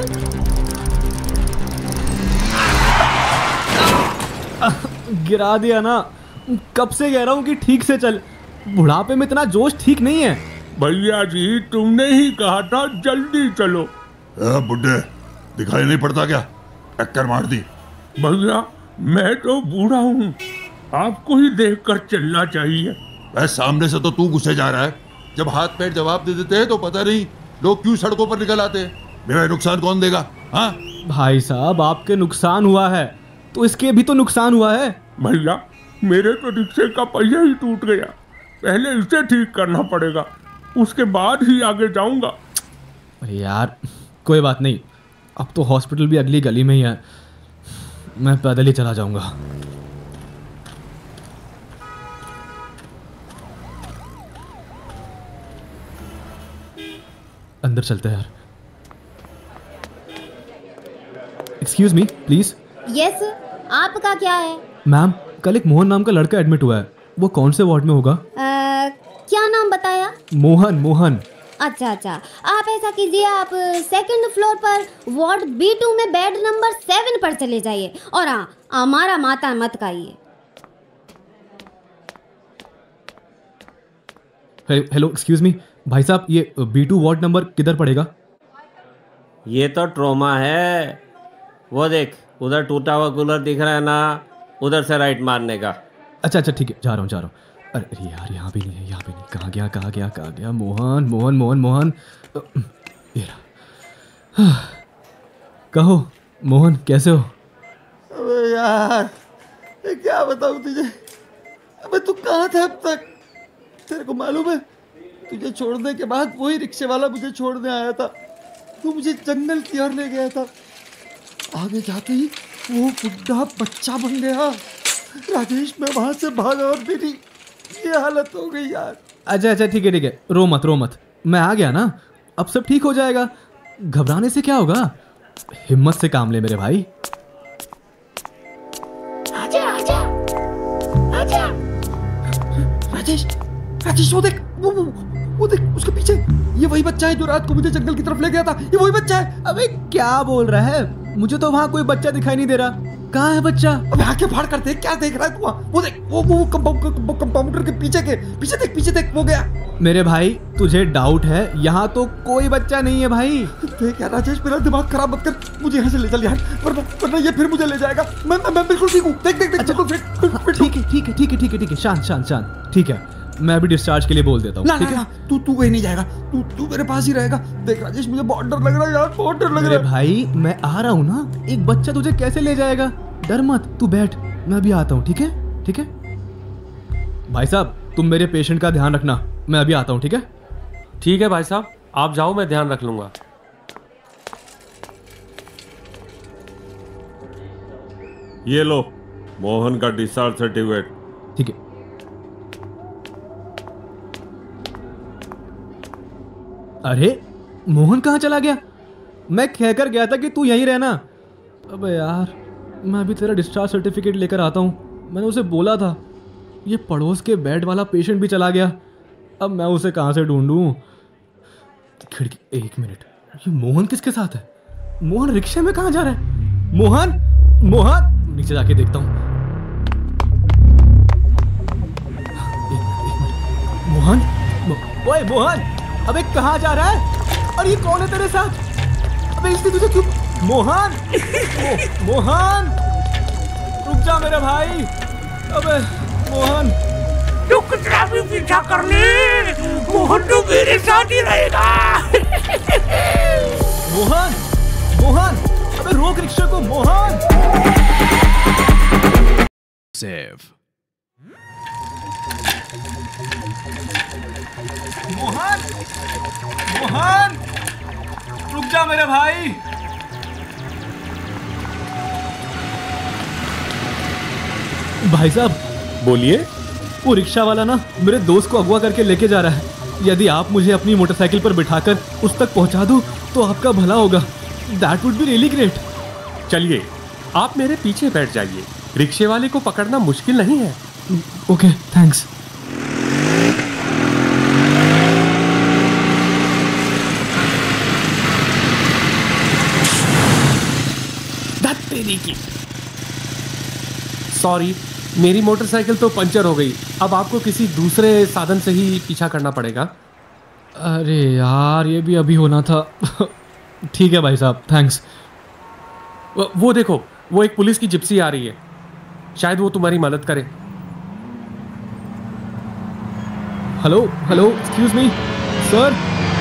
गिरा दिया ना। कब से कह रहा हूँ कि ठीक से चल। बुढ़ापे में इतना जोश ठीक नहीं है। भैया जी, तुमने ही कहा था जल्दी चलो। बुड्ढे, दिखाई नहीं पड़ता क्या? टक्कर मार दी। भैया मैं तो बूढ़ा हूँ, आपको ही देखकर चलना चाहिए। सामने से तो तू गुस्से जा रहा है, जब हाथ पैर जवाब दे देते हैं तो पता नहीं लोग क्यों सड़कों पर निकल आते हैं। मेरा नुकसान कौन देगा? हाँ भाई साहब, आपके नुकसान हुआ है तो इसके भी तो नुकसान हुआ है। भैया मेरे तो रिक्शे का पहिया ही टूट गया, पहले इसे ठीक करना पड़ेगा, उसके बाद ही आगे जाऊंगा। अरे यार कोई बात नहीं, अब तो हॉस्पिटल भी अगली गली में ही है, मैं पैदल ही चला जाऊंगा। अंदर चलते हैं यार। Excuse me please. यस, आपका क्या है? मैम, कल एक मोहन नाम का लड़का एडमिट हुआ है, वो कौन से वार्ड में होगा? क्या नाम बताया? मोहन। मोहन अच्छा अच्छा, आप ऐसा कीजिए, आप सेकंड फ्लोर पर वार्ड B2 में बेड नंबर 7 पर चले जाइए और हाँ, हमारा माता मत खाइए। हेलो एक्सक्यूज मी भाई साहब, ये B2 वार्ड नंबर किधर पड़ेगा? ये तो ट्रोमा है। वो देख, उधर टूटा हुआ कूलर दिख रहा है ना, उधर से राइट मारने का। अच्छा अच्छा ठीक है, जा रहा हूँ। अरे यार, यहाँ भी नहीं है। कहाँ गया? मोहन। ये रहा। कहो मोहन, कैसे हो? अबे यार, ये क्या बताऊँ तुझे। अबे तू कहाँ था अब तक? तेरे को मालूम है, तुझे छोड़ने के बाद वही रिक्शे वाला मुझे छोड़ने आया था। तू मुझे जंगल की ओर ले गया था। आगे जाते ही वो बुढ़ा बच्चा बन गया। राजेश, मैं वहां से भागा और मेरी ये हालत हो गई यार। अच्छा ठीक है, रो मत। मैं आ गया ना, अब सब ठीक हो जाएगा। घबराने से क्या होगा, हिम्मत से काम ले मेरे भाई। आजा। राजेश, वो देख उसके पीछे। ये वही बच्चा है जो रात को मुझे जंगल की तरफ ले गया था। ये वही बच्चा है। अबे क्या बोल रहा है? मुझे तो वहाँ कोई बच्चा दिखाई नहीं दे रहा। कहाँ है बच्चा? अबे आके फाड़ कर देख, क्या देख रहा है तू? वो देख, वो कंपाउंडर के पीछे देख, वो गया। मेरे भाई, तुझे डाउट है? यहाँ तो कोई बच्चा नहीं है भाई। देख यार राजेश, मेरा दिमाग खराब मत कर, मुझे यहाँ से ले चल यार, वरना ये फिर मुझे ले जाएगा। मैं बिल्कुल ठीक हूँ। देख ठीक है, शांत। ठीक है, मैं अभी डिस्चार्ज के लिए बोल देता हूँ। ना, तू कहीं नहीं जाएगा, तू मेरे पास ही रहेगा। देख राजेश, मुझे बहुत डर लग रहा है यार, बहुत डर लग रहा है। भाई मैं आ रहा हूँ ना, एक बच्चा तुझे कैसे ले जाएगा? डर मत, तू बैठ, मैं अभी आता हूँ। ठीक है भाई साहब, तुम मेरे पेशेंट का ध्यान रखना, मैं अभी आता हूँ। ठीक है भाई साहब, आप जाओ, मैं ध्यान रख लूंगा। ये लो मोहन का डिस्चार्ज सर्टिफिकेट। ठीक है। अरे मोहन कहाँ चला गया? मैं कहकर गया था कि तू यहीं रहना। अबे यार, मैं अभी तेरा डिस्चार्ज सर्टिफिकेट लेकर आता हूँ। मैंने उसे बोला था। ये पड़ोस के बेड वाला पेशेंट भी चला गया, अब मैं उसे कहाँ से ढूंढूं? खिड़की, एक मिनट, ये मोहन किसके साथ है? मोहन रिक्शे में कहाँ जा रहा है? मोहन, नीचे जाके देखता हूँ। मोहन, ओए मोहन, अबे कहाँ जा रहा है? और ये कौन है तेरे साथ? अबे इसने तुझे क्यों? मोहन, मोहन, रुक जा मेरे भाई। अबे मोहन, तू कितना भी पीछा कर ले, मोहन तो मेरे साथ ही रहेगा। मोहन, अबे रोक रिक्शा को। मोहन, सेव। मोहन, रुक जा मेरे भाई। भाई साहब, बोलिए। वो रिक्शा वाला ना मेरे दोस्त को अगवा करके लेके जा रहा है। यदि आप मुझे अपनी मोटरसाइकिल पर बिठाकर उस तक पहुंचा दो तो आपका भला होगा। That would be really great. चलिए, आप मेरे पीछे बैठ जाइए, रिक्शे वाले को पकड़ना मुश्किल नहीं है। Okay, thanks. सॉरी, मेरी मोटरसाइकिल तो पंचर हो गई। अब आपको किसी दूसरे साधन से ही पीछा करना पड़ेगा। अरे यार, ये भी अभी होना था। ठीक है भाई साहब, थैंक्स। वो देखो, वो एक पुलिस की जिप्सी आ रही है, शायद वो तुम्हारी मदद करे। Hello, excuse me sir.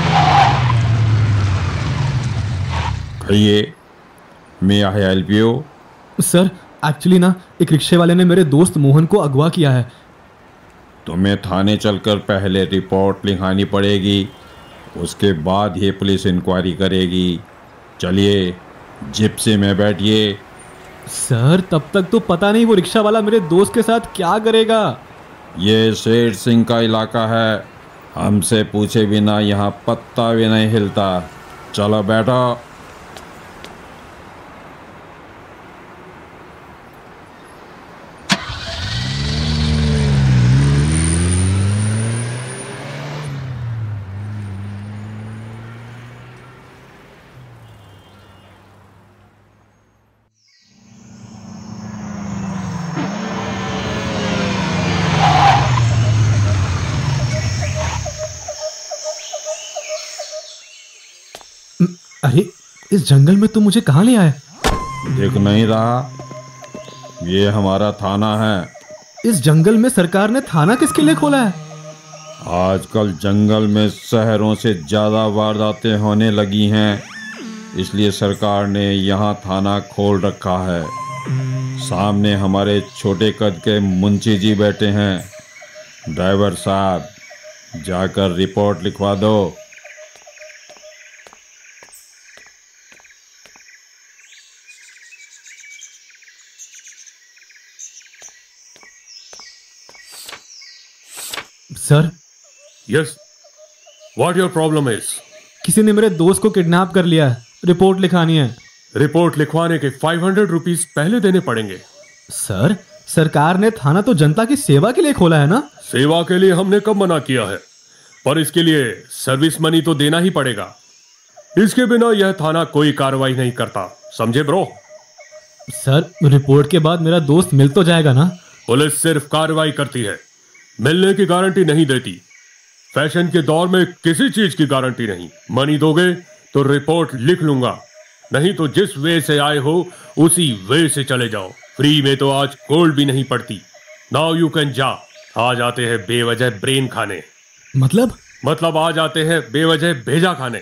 कहिए, मैं I help you? Sir, actually ना एक रिक्शे वाले ने मेरे दोस्त मोहन को अगवा किया है। तुम्हें थाने चलकर पहले रिपोर्ट लिखानी पड़ेगी, उसके बाद ये पुलिस इंक्वायरी करेगी। चलिए, जिप्सी में बैठिए। सर, तब तक तो पता नहीं वो रिक्शा वाला मेरे दोस्त के साथ क्या करेगा। ये शेर सिंह का इलाका है, हमसे पूछे बिना यहाँ पत्ता भी नहीं हिलता। चलो बैठो। अरे इस जंगल में तुम मुझे कहाँ ले आए? देख नहीं रहा, ये हमारा थाना है। इस जंगल में सरकार ने थाना किसके लिए खोला है? आजकल जंगल में शहरों से ज़्यादा वारदातें होने लगी हैं, इसलिए सरकार ने यहाँ थाना खोल रखा है। सामने हमारे छोटे कद के मुंशी जी बैठे हैं। ड्राइवर साहब, जाकर रिपोर्ट लिखवा दो। Sir. Yes, what your problem is? किसी ने मेरे दोस्त को किडनैप कर लिया है, रिपोर्ट लिखानी है। रिपोर्ट लिखवाने के 500 रुपीज पहले देने पड़ेंगे। सर, सरकार ने थाना तो जनता की सेवा के लिए खोला है ना? सेवा के लिए हमने कब मना किया है, पर इसके लिए सर्विस मनी तो देना ही पड़ेगा। इसके बिना यह थाना कोई कार्रवाई नहीं करता, समझे ब्रो? सर, रिपोर्ट के बाद मेरा दोस्त मिल तो जाएगा ना? पुलिस सिर्फ कार्रवाई करती है, मिलने की गारंटी नहीं देती। फैशन के दौर में किसी चीज की गारंटी नहीं। मनी दोगे तो रिपोर्ट लिख लूंगा, नहीं तो जिस वे से आए हो उसी वे से चले जाओ। फ्री में तो आज कोल्ड भी नहीं पड़ती। नाउ यू कैन जा। आ जाते हैं बेवजह ब्रेन खाने। मतलब आ जाते हैं बेवजह भेजा खाने।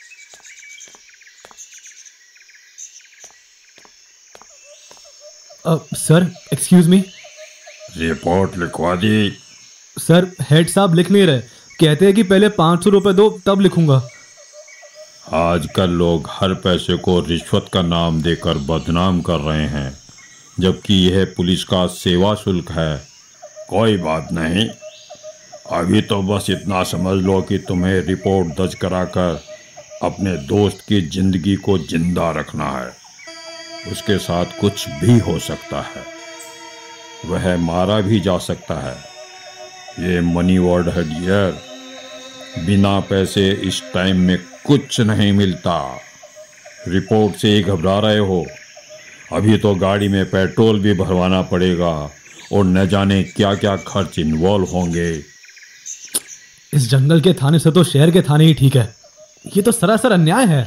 Sir, excuse me. रिपोर्ट लिखवा दी। सर, हेड साहब लिख नहीं रहे, कहते हैं कि पहले 500 रुपए दो तब लिखूंगा। आजकल लोग हर पैसे को रिश्वत का नाम देकर बदनाम कर रहे हैं, जबकि यह पुलिस का सेवा शुल्क है। कोई बात नहीं, अभी तो बस इतना समझ लो कि तुम्हें रिपोर्ट दर्ज कराकर अपने दोस्त की जिंदगी को जिंदा रखना है। उसके साथ कुछ भी हो सकता है, वह मारा भी जा सकता है। ये मनी वर्ड है डियर, बिना पैसे इस टाइम में कुछ नहीं मिलता। रिपोर्ट से ही घबरा रहे हो? अभी तो गाड़ी में पेट्रोल भी भरवाना पड़ेगा और न जाने क्या क्या खर्च इन्वॉल्व होंगे। इस जंगल के थाने से तो शहर के थाने ही ठीक है। ये तो सरासर अन्याय है।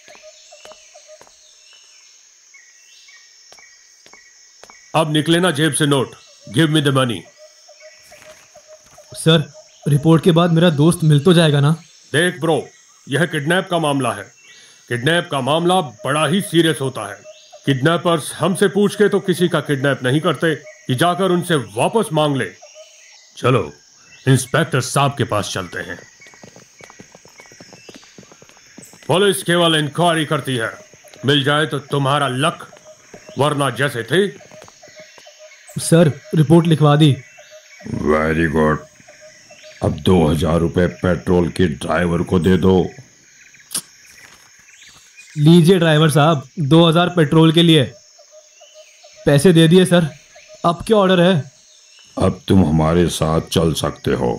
अब निकले ना जेब से note. Give me the money. Sir, report के बाद मेरा दोस्त मिल तो जाएगा ना? देख ब्रो, यह किडनैप का मामला है। किडनैप का मामला बड़ा ही सीरियस होता है। किडनैपर्स हमसे पूछ के तो किसी का किडनैप नहीं करते कि जाकर उनसे वापस मांग ले। चलो इंस्पेक्टर साहब के पास चलते हैं। पुलिस केवल इंक्वायरी करती है, मिल जाए तो तुम्हारा लक, वरना जैसे थे। सर, रिपोर्ट लिखवा दी। Very good. अब 2000 रुपए पेट्रोल के ड्राइवर को दे दो। लीजिए ड्राइवर साहब, 2000 पेट्रोल के लिए। पैसे दे दिए सर। अब क्या ऑर्डर है? अब तुम हमारे साथ चल सकते हो।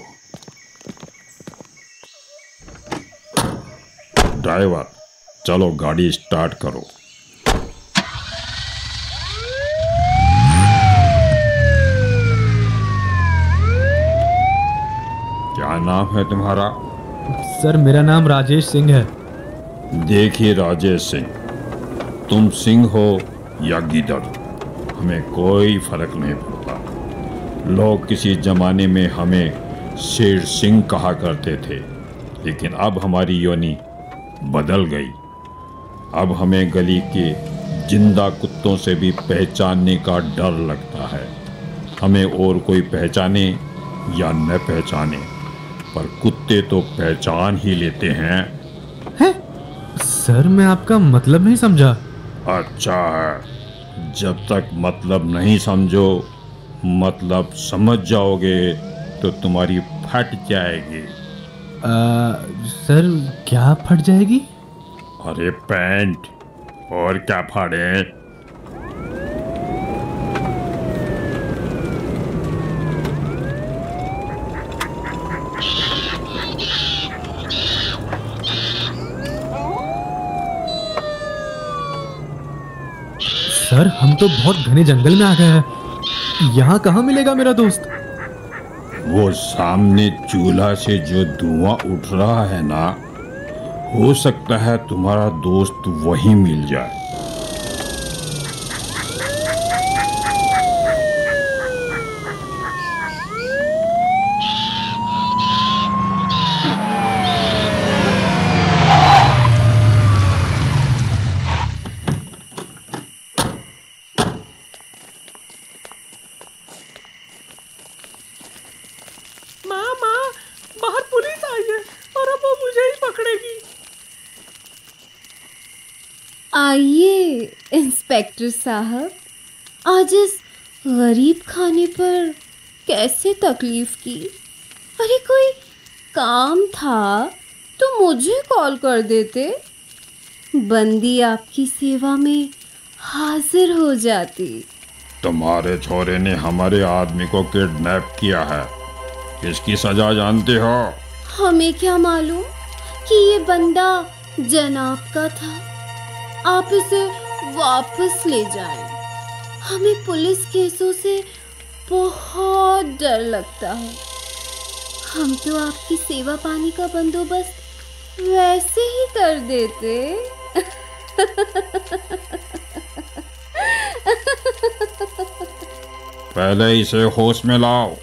ड्राइवर, चलो गाड़ी स्टार्ट करो। क्या नाम है तुम्हारा? सर, मेरा नाम राजेश सिंह है। देखिए राजेश सिंह, तुम सिंह हो या गिदड़, हमें कोई फर्क नहीं पड़ता। लोग किसी जमाने में हमें शेर सिंह कहा करते थे, लेकिन अब हमारी योनि बदल गई। अब हमें गली के जिंदा कुत्तों से भी पहचानने का डर लगता है। हमें और कोई पहचाने या न पहचाने, पर कुत्ते तो पहचान ही लेते हैं। सर, मैं आपका मतलब नहीं समझा। अच्छा है, जब तक मतलब नहीं समझो, मतलब समझ जाओगे तो तुम्हारी फट जाएगी। सर, क्या फट जाएगी? अरे पैंट, और क्या फाड़े? सर, हम तो बहुत घने जंगल में आ गए हैं। यहाँ कहाँ मिलेगा मेरा दोस्त? वो सामने चूल्हा से जो धुआं उठ रहा है ना, हो सकता है तुम्हारा दोस्त वहीं मिल जाए। आइए इंस्पेक्टर साहब, आज इस गरीब खाने पर कैसे तकलीफ की? अरे कोई काम था तो मुझे कॉल कर देते, बंदी आपकी सेवा में हाजिर हो जाती। तुम्हारे छोरे ने हमारे आदमी को किडनैप किया है, इसकी सजा जानते हो? हमें क्या मालूम कि ये बंदा जनाब का था। आप इसे वापस ले जाएं। हमें पुलिस केसों से बहुत डर लगता है। हम तो आपकी सेवा पानी का बंदोबस्त वैसे ही कर देते। पहले इसे होश में लाओ।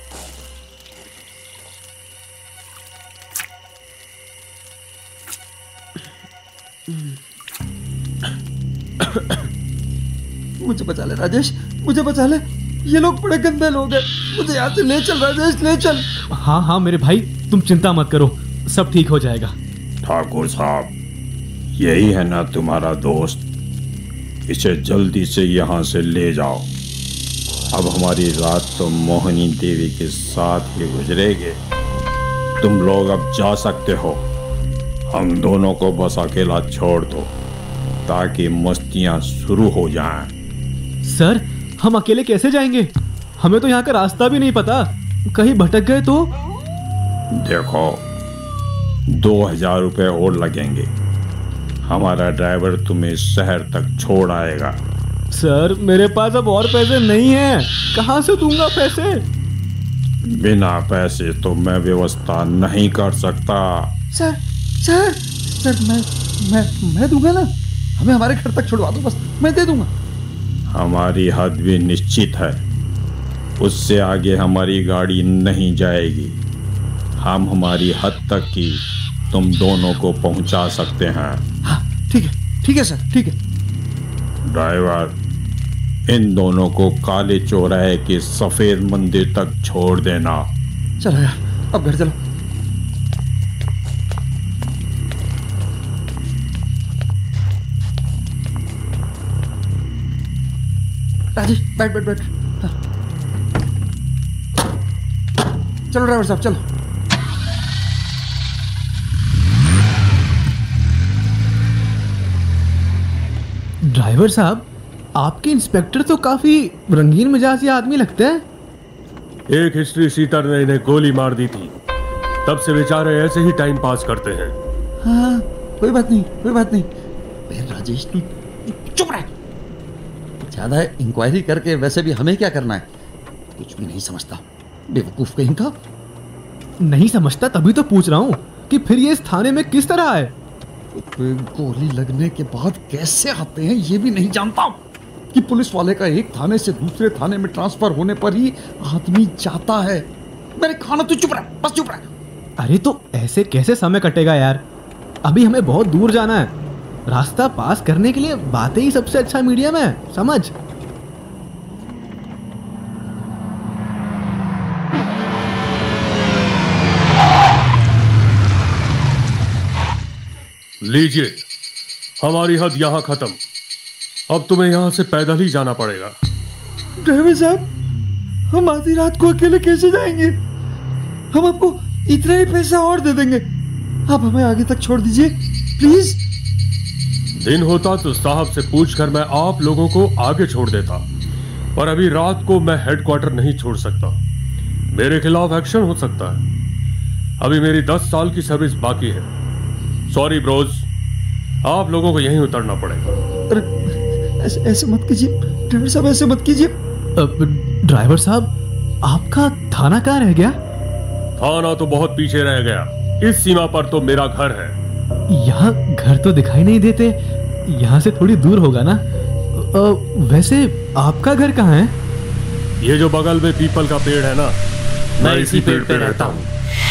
मुझे बचा ले राजेश, मुझे बचा ले। ये लोग बड़े गंदे लोग हैं, मुझे यहाँ से ले चल राजेश, ले चल। हाँ हाँ मेरे भाई, तुम चिंता मत करो, सब ठीक हो जाएगा। ठाकुर साहब, यही है ना तुम्हारा दोस्त? इसे जल्दी से यहाँ से ले जाओ। अब हमारी रात तो मोहिनी देवी के साथ ही गुजरेगी। तुम लोग अब जा सकते हो। हम दोनों को बस अकेला छोड़ दो ताकि मस्तियाँ शुरू हो जाएं। सर, हम अकेले कैसे जाएंगे? हमें तो यहाँ का रास्ता भी नहीं पता, कहीं भटक गए तो? देखो, 2000 रुपए और लगेंगे। हमारा ड्राइवर तुम्हें शहर तक छोड़ आएगा। सर, मेरे पास अब और पैसे नहीं हैं, कहाँ से दूंगा पैसे? बिना पैसे तो मैं व्यवस्था नहीं कर सकता। सर सर सर, मैं दूंगा ना, हमें हमारे घर तक छुड़वा दो बस, मैं दे दूंगा। हमारी हद भी निश्चित है, उससे आगे हमारी गाड़ी नहीं जाएगी। हम हमारी हद तक की तुम दोनों को पहुंचा सकते हैं। हाँ ठीक है सर, ठीक है। ड्राइवर, इन दोनों को काले चौराहे के सफेद मंदिर तक छोड़ देना। चलो यार, अब घर चलो। राजेश, बैठ। हाँ। चलो ड्राइवर साहब, चलो। ड्राइवर साहब, आपके इंस्पेक्टर तो काफी रंगीन मिजाजी आदमी लगते हैं। एक हिस्ट्री शीटर ने इन्हें गोली मार दी थी, तब से बेचारे ऐसे ही टाइम पास करते हैं। हाँ, कोई बात नहीं। राजेश, तू चुप रह। ज्यादा इंक्वायरी करके वैसे भी हमें क्या करना है? कुछ भी नहीं समझता, बेवकूफ कहीं का। नहीं समझता तभी तो पूछ रहा हूँ कि फिर ये इस थाने में किस तरह आए? गोली लगने के बाद कैसे आते हैं ये भी नहीं जानता कि पुलिस वाले का एक थाने से दूसरे थाने में ट्रांसफर होने पर ही आदमी जाता है। मेरे खाना, तू चुप रह, बस चुप रह। अरे तो ऐसे कैसे समय कटेगा यार? अभी हमें बहुत दूर जाना है। रास्ता पास करने के लिए बातें ही सबसे अच्छा मीडियम है, समझ? लीजिए, हमारी हद यहाँ खत्म। अब तुम्हें यहाँ से पैदल ही जाना पड़ेगा। ड्राइवर साहब, हम आधी रात को अकेले कैसे जाएंगे? हम आपको इतना ही पैसा और दे देंगे, आप हमें आगे तक छोड़ दीजिए प्लीज। दिन होता तो साहब से पूछकर मैं आप लोगों को आगे छोड़ देता, पर अभी रात को मैं हेडक्वार्टर नहीं छोड़ सकता। मेरे खिलाफ एक्शन हो सकता है। अभी मेरी 10 साल की सर्विस बाकी है। सॉरी ब्रोज, आप लोगों को यहीं उतरना पड़ेगा। अरे ऐसे मत कीजिए ड्राइवर साहब, ऐसे मत कीजिए। ड्राइवर साहब, आपका थाना कहाँ रह गया? थाना तो बहुत पीछे रह गया, इस सीमा पर तो मेरा घर है। यहाँ घर तो दिखाई नहीं देते, यहाँ से थोड़ी दूर होगा ना। वैसे आपका घर कहाँ है? ये जो बगल में पीपल का पेड़ है ना, मैं इसी पेड़ पे रहता हूँ।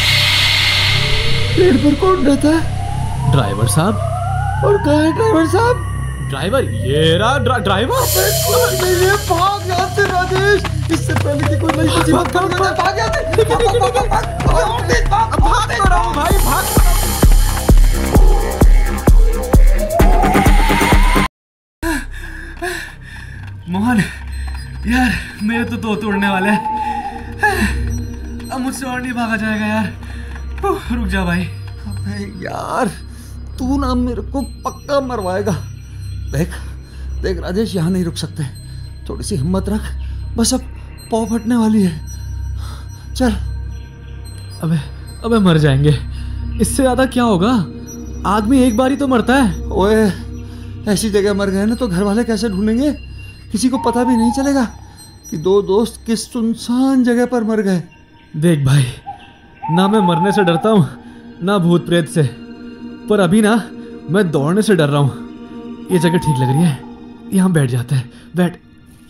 पेड़ पर कौन रहता है? ड्राइवर साहब। और कहाँ है ड्राइवर साहब? ड्राइवर ये रहा ड्राइवर। भाग यहाँ से राजेश, इससे पहले कि कोई नई मुसीबत खड़ी हो जाए। भाग यहाँ से। भाग तो रहा हूँ भाई, भाग। मोहन यार, मेरे तो दो तोड़ने वाले हैं, अब मुझसे और नहीं भागा जाएगा यार। रुक जा भाई। अबे यार, तू ना मेरे को पक्का मरवाएगा। देख देख राजेश, यहाँ नहीं रुक सकते, थोड़ी सी हिम्मत रख, बस अब पाँव फटने वाली है। चल। अबे मर जाएंगे, इससे ज्यादा क्या होगा? आदमी एक बार ही तो मरता है। ओए, ऐसी जगह मर गए ना तो घर वाले कैसे ढूंढेंगे? किसी को पता भी नहीं चलेगा कि दो दोस्त किस सुनसान जगह पर मर गए। देख भाई, ना मैं मरने से डरता हूँ ना भूत प्रेत से, पर अभी ना मैं दौड़ने से डर रहा हूँ। ये जगह ठीक लग रही है, यहाँ बैठ जाते हैं। बैठ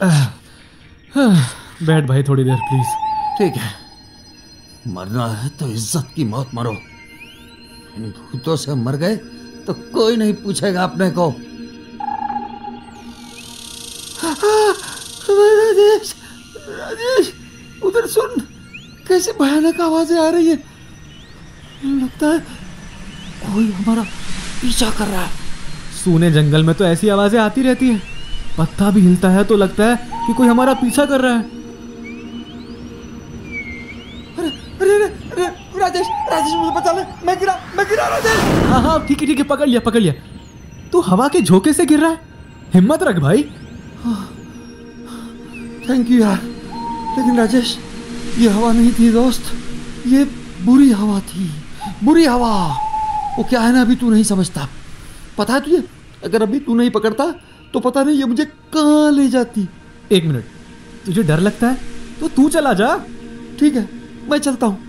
बैठ भाई थोड़ी देर प्लीज। ठीक है, मरना है तो इज्जत की मौत मरो। इन भूतों से मर गए तो कोई नहीं पूछेगा अपने को। राजेश, राजेश, उधर सुन, कैसे भयानक आवाजें आ रही है। लगता है कोई हमारा पीछा कर रहा है। सूने जंगल में तो ऐसी आवाजें आती रहती है, पत्ता भी हिलता है तो लगता है कि कोई हमारा पीछा कर रहा है। अरे राजेश, राजेश मुझे बचा ले, मैं गिरा राजेश। हाँ ठीक है, पकड़ लिया। तू हवा के झोंके से गिर रहा है, हिम्मत रख भाई। थैंक यू यार, लेकिन राजेश ये हवा नहीं थी दोस्त, ये बुरी हवा थी, बुरी हवा। वो क्या है ना, अभी तू नहीं समझता। पता है तुझे, अगर अभी तू नहीं पकड़ता तो पता नहीं ये मुझे कहाँ ले जाती। एक मिनट, तुझे डर लगता है तो तू चला जा। ठीक है, मैं चलता हूँ।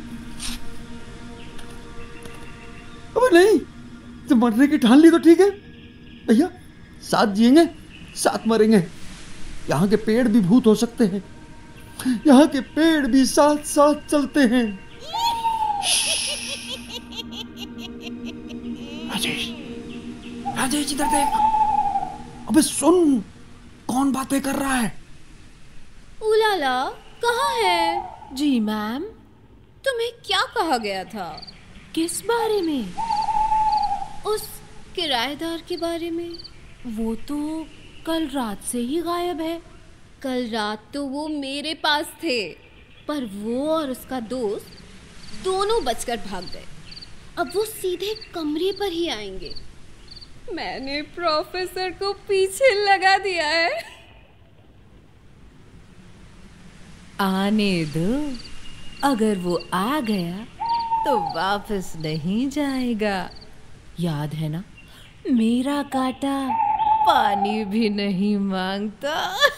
अबे नहीं, तो मरने की ठान ली तो ठीक है भैया, साथ जिएंगे साथ मरेंगे। यहाँ के पेड़ भी भूत हो सकते हैं, यहाँ के पेड़ भी साथ साथ चलते हैं। राजेश इधर देख। अबे सुन, कौन बातें कर रहा है? उलाला, कहाँ है? जी मैम। तुम्हें क्या कहा गया था? किस बारे में? उस किराएदार के बारे में। वो तो कल रात से ही गायब है। कल रात तो वो मेरे पास थे, पर वो और उसका दोस्त दोनों बचकर भाग गए। अब वो सीधे कमरे पर ही आएंगे। मैंने प्रोफेसर को पीछे लगा दिया है। आने दो, अगर वो आ गया तो वापस नहीं जाएगा। याद है ना, मेरा कांटा पानी भी नहीं मांगता।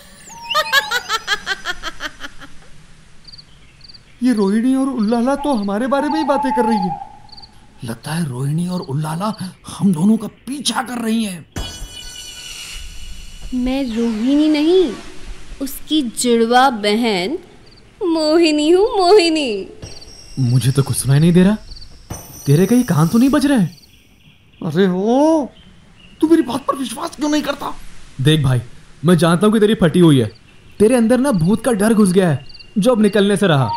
ये रोहिणी और उल्लाला तो हमारे बारे में ही बातें कर रही है। लगता है रोहिणी और उल्लाला हम दोनों का पीछा कर रही हैं। मैं रोहिणी नहीं, उसकी जुड़वा बहन मोहिनी हूँ, मोहिनी। मुझे तो कुछ सुनाई नहीं दे रहा, तेरे कहीं कान तो नहीं बज रहे? अरे ओ, तू मेरी बात पर विश्वास क्यों नहीं करता? देख भाई, मैं जानता हूँ कि तेरी फटी हुई है, तेरे अंदर ना भूत का डर घुस गया है जो अब निकलने से रहा।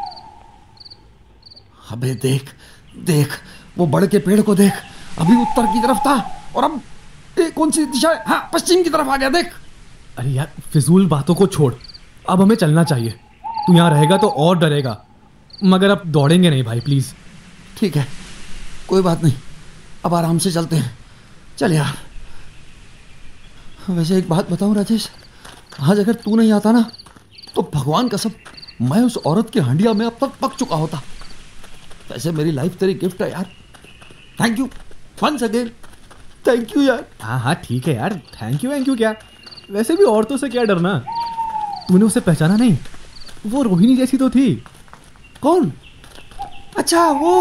अबे देख देख, वो बड़ के पेड़ को देख, अभी उत्तर की तरफ था और अब कौन सी दिशा है? हाँ, पश्चिम की तरफ आ गया, देख। अरे यार, फिजूल बातों को छोड़, अब हमें चलना चाहिए। तू यहाँ रहेगा तो और डरेगा, मगर अब दौड़ेंगे नहीं भाई, प्लीज। ठीक है, कोई बात नहीं, अब आराम से चलते हैं। चल यार। वैसे एक बात बताऊं राजेश, आज अगर तू नहीं आता ना तो भगवान कसम मैं उस औरत की हंडिया में अब तक पक चुका होता। वैसे मेरी लाइफ तेरी गिफ्ट है यार। Thank you once again, thank you यार। हाँ ठीक है यार, थैंक यू क्या, वैसे भी औरतों से क्या डरना। तूने उसे पहचाना नहीं? वो रोहिणी जैसी तो थी। कौन? अच्छा वो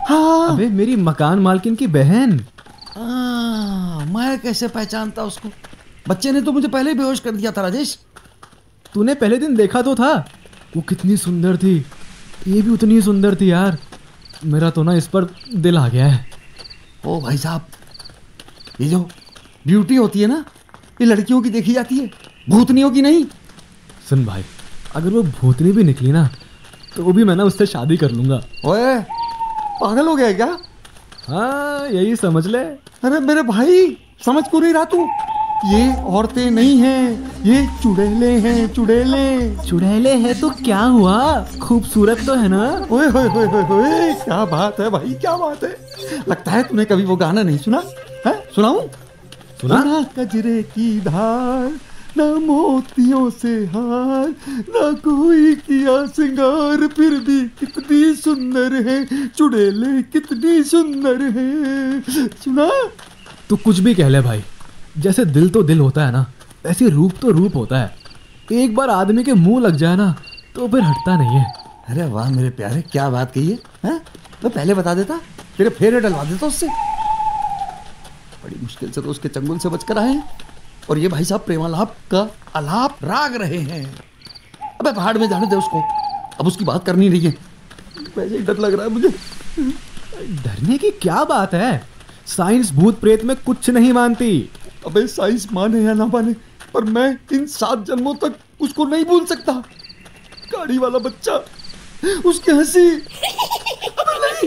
हाँ अबे मेरी मकान मालकिन की बहन। मैं कैसे पहचानता उसको? बच्चे ने तो मुझे पहले ही बेहोश कर दिया था राजेश। तूने पहले दिन देखा तो था, वो कितनी सुंदर थी, ये भी उतनी सुंदर थी यार। मेरा तो ना इस पर दिल आ गया है। ओ भाई साहब, ये जो ब्यूटी होती है ना, ये लड़कियों की देखी जाती है, भूतनियों की नहीं। सुन भाई, अगर वो भूतनी भी निकली ना तो भी मैं ना उससे शादी कर लूंगा। ओए पागल हो गया है क्या? हाँ यही समझ ले। अरे मेरे भाई, समझ क्यों नहीं रहा तू? ये औरतें नहीं हैं, ये चुड़ैले हैं, चुड़ैले। चुड़ैले है तो क्या हुआ, खूबसूरत तो है ना। ओए होए होए होए होए, क्या बात है भाई, क्या बात है। लगता है तूने कभी वो गाना नहीं सुना है? सुनाऊं? सुना। कजरे की धार, ना मोतियों से हार, ना कोई किया सिंगार, फिर भी कितनी सुंदर है चुड़ैले, कितनी सुंदर है। सुना? तू कुछ भी कह ले भाई, जैसे दिल तो दिल होता है ना, ऐसे रूप तो रूप होता है। एक बार आदमी के मुंह लग जाए ना तो फिर हटता नहीं है। अरे वाह मेरे प्यारे, क्या बात कही है? तो पहले बता देता, तेरे फेरे डलवा देता उससे। बड़ी मुश्किल से तो उसके चंगुल से बचकर आए हैं, और ये भाई साहब प्रेमालाप का आलाप राग रहे हैं। अबे पहाड़ में जाने दे उसको, अब उसकी बात करनी नहीं है। वैसे ही डर लग रहा है मुझे। डरने की क्या बात है, साइंस भूत प्रेत में कुछ नहीं मानती। अबे साइंस माने या ना माने, पर मैं इन 7 जन्मों तक उसको नहीं भूल सकता। गाड़ी वाला बच्चा, उसकी हंसी, अबे नहीं,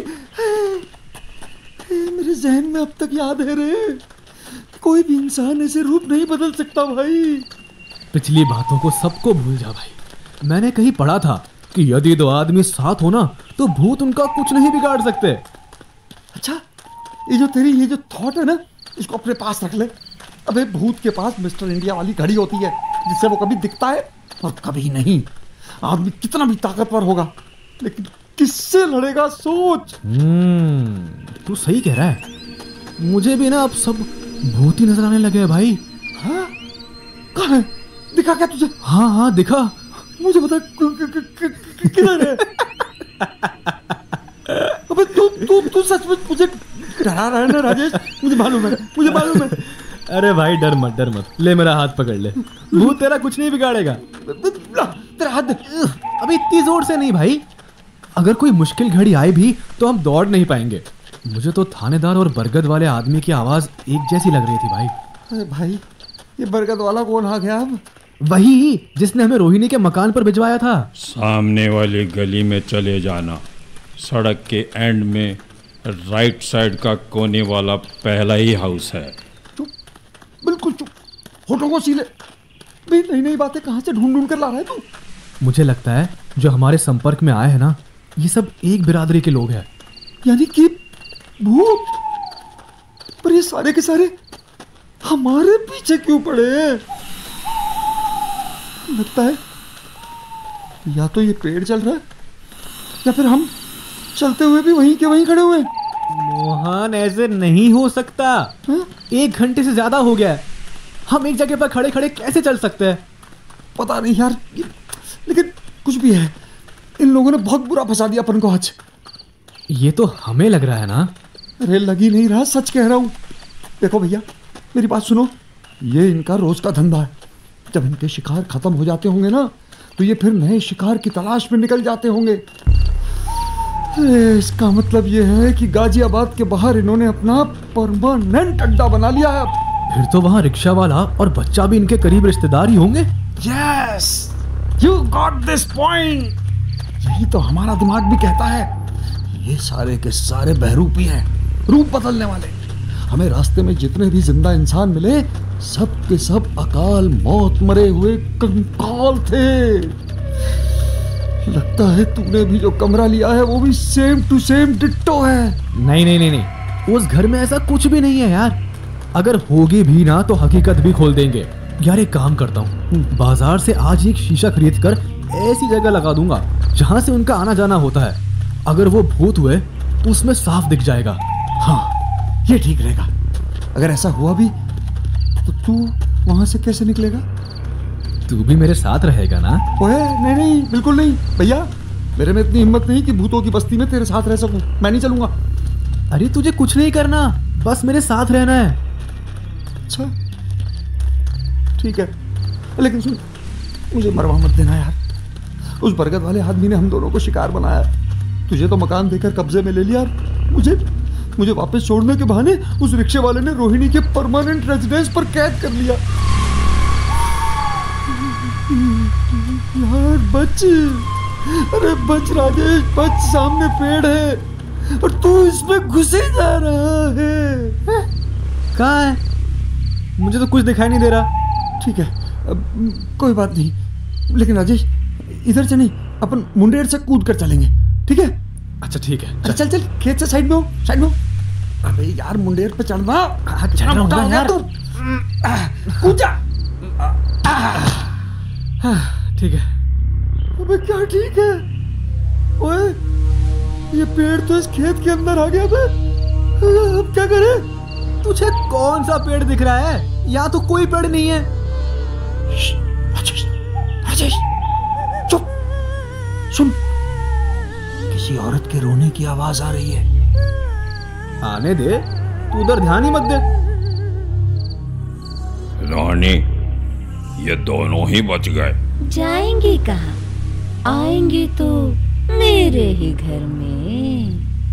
मेरे जहन में अब तक याद है रे। कोई भी इंसान ऐसे रूप नहीं बदल सकता भाई। पिछली बातों को सबको भूल जा भाई। मैंने कहीं पढ़ा था कि यदि 2 आदमी साथ हो ना तो भूत उनका कुछ नहीं बिगाड़ सकते। अच्छा, ये जो थॉट है ना, इसको अपने पास रख ले। अबे भूत के पास मिस्टर इंडिया वाली घड़ी होती है, जिससे वो कभी दिखता है और कभी नहीं। आदमी कितना भी ताकतवर होगा, लेकिन किससे लड़ेगा सोच। तू सही कह रहा है, मुझे भी ना अब सब भूत ही नजर आने लगे हैं भाई। हाँ? कहाँ है? दिखा क्या तुझे? हाँ दिखा। मुझे बता किधर है? अबे तू सच में मुझे डरा रहा है ना राजेश? मुझे मालूम है। अरे भाई डर मत, ले मेरा हाथ पकड़ ले, भूत तेरा कुछ नहीं बिगाड़ेगा। तेरा हाथ। अबे इतनी जोर से नहीं भाई, अगर कोई मुश्किल घड़ी आए भी तो हम दौड़ नहीं पाएंगे। मुझे तो थानेदार और बरगद वाले आदमी की आवाज एक जैसी लग रही थी भाई। अरे भाई, ये बरगद वाला कौन आ गया अब? वही जिसने हमें रोहिणी के मकान पर भिजवाया था। सामने वाली गली में चले जाना, सड़क के एंड में राइट साइड का कोने वाला पहला ही हाउस है। चुप, बिल्कुल चुप, होठों को सीले। नई बातें कहाँ से ढूंढ कर ला रहा है तू? मुझे लगता है जो हमारे संपर्क में आए हैं ना, ये सब एक बिरादरी के लोग हैं। यानी कि भूत? पर ये सारे के सारे हमारे पीछे क्यों पड़े हैं? लगता है या तो ये पेड़ चल रहा है, या फिर हम चलते हुए भी वहीं के वहीं खड़े हुए हैं। मोहन, ऐसे नहीं हो सकता। 1 घंटे से ज्यादा हो गया है, हम एक जगह पर खड़े खड़े कैसे चल सकते हैं? पता नहीं यार, लेकिन कुछ भी है, इन लोगों ने बहुत बुरा फंसा दिया अपन को आज। ये तो हमें लग रहा है ना। अरे लग ही नहीं रहा, सच कह रहा हूँ। देखो भैया, मेरी बात सुनो, ये इनका रोज का धंधा है। जब इनके शिकार खत्म हो जाते होंगे ना, तो ये फिर नए शिकार की तलाश में निकल जाते होंगे। इसका मतलब ये है कि गाजियाबाद के बाहर इन्होंने अपना परमानेंट अड्डा बना लिया है। फिर तो वहाँ रिक्शा वाला और बच्चा भी इनके करीब रिश्तेदार ही होंगे। Yes, you got this point. यही तो हमारा दिमाग भी कहता है। ये सारे के सारे बहरूपी हैं, रूप बदलने वाले। हमें रास्ते में जितने भी जिंदा इंसान मिले, सब के सब अकाल मौत मरे हुए कंकाल थे। लगता है तूने भी जो कमरा लिया है वो भी सेम टू सेम डिट्टो है। नहीं, उस घर में ऐसा कुछ भी नहीं है यार। अगर होगी भी ना तो हकीकत भी खोल देंगे। यार एक काम करता हूँ, बाजार से आज एक शीशा खरीद कर ऐसी जगह लगा दूंगा जहाँ से उनका आना जाना होता है। अगर वो भूत हुए तो उसमें साफ दिख जाएगा। हाँ, ये ठीक रहेगा। अगर ऐसा हुआ भी तो तू वहां से कैसे निकलेगा? तू भी मेरे साथ रहेगा ना? ओए नहीं, बिल्कुल नहीं भैया, मेरे में इतनी हिम्मत नहीं कि भूतों की बस्ती में तेरे साथ रह सकूं। मैं नहीं चलूंगा। अरे तुझे कुछ नहीं करना, बस मेरे साथ रहना है। अच्छा ठीक है, लेकिन सुन, मुझे मरवा मत देना यार। उस बरगद वाले आदमी ने हम दोनों को शिकार बनाया। तुझे तो मकान देकर कब्जे में ले लिया, मुझे वापस छोड़ने के बहाने उस रिक्शे वाले ने रोहिणी के परमानेंट रेजिडेंस पर कैद कर लिया। यार बच, अरे बच राजेश बच, सामने पेड़ है और तू इसमें घुसे जा रहा है। कहाँ है? मुझे तो कुछ दिखाई नहीं दे रहा। ठीक है, अब कोई बात नहीं, लेकिन राजेश इधर से नहीं, अपन मुंडेर से कूद कर चलेंगे, ठीक है? अच्छा ठीक है, चल चल चल, खेत से साइड में हो, साइड में हो। अबे यार मुंडेर पे चढ़ना, चढ़ रहा हूं यार, तू कूद जा। ठीक है। अबे क्या ठीक है? ओए ये पेड़ तो इस खेत के अंदर आ गया बे। अब क्या करें? तुझे कौन सा पेड़ दिख रहा है? यहाँ तो कोई पेड़ नहीं है। राजेश, राजेश चुप, सुन, किसी औरत के रोने की आवाज आ रही है। आने दे, तू उधर ध्यान ही मत दे। रानी, ये दोनों ही बच गए। जाएंगे कहाँ? आएंगे तो मेरे ही घर में।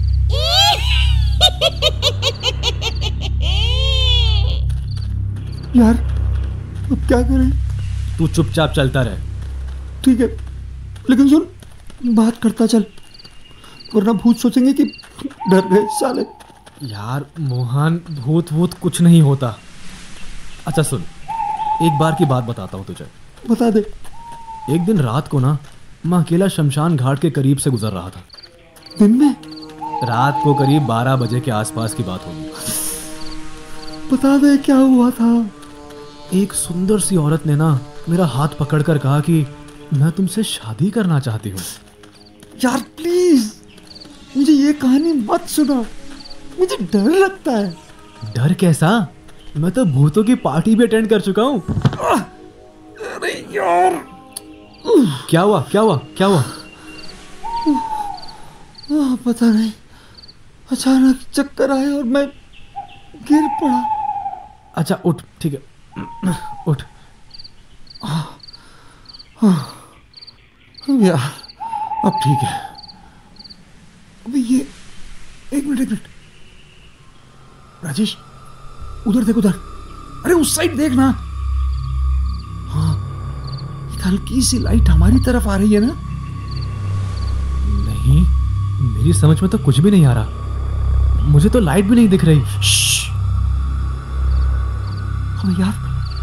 यार अब क्या करें? तू चुपचाप चलता रहे। ठीक है, लेकिन सुन, बात करता चल, वरना भूत सोचेंगे कि डर गए साले। यार मोहन, भूत कुछ नहीं होता। अच्छा सुन, एक बार की बात बताता हूँ तुझे। बता दे। एक दिन रात को ना, मैं अकेला शमशान घाट के करीब से गुजर रहा था। दिन में? रात को करीब 12 बजे के आसपास की बात होगी। बता दे क्या हुआ था। एक सुंदर सी औरत ने ना मेरा हाथ पकड़कर कहा कि मैं तुमसे शादी करना चाहती हूँ। यार प्लीज मुझे ये कहानी मत सुना, मुझे डर लगता है। डर कैसा? मैं तो भूतों की पार्टी भी अटेंड कर चुका हूँ। अरे यार, क्या हुआ क्या हुआ क्या हुआ? पता नहीं, अचानक चक्कर आए और मैं गिर पड़ा। अच्छा उठ, ठीक है, उठ। यार अब ठीक है। अबे ये एक मिनट राजेश, उधर देख, उधर, अरे उस साइड देख ना। हाँ, एक हल्की सी लाइट हमारी तरफ आ रही है ना? नहीं, मेरी समझ में तो कुछ भी नहीं आ रहा। मुझे तो लाइट भी नहीं दिख रही। अबे यार,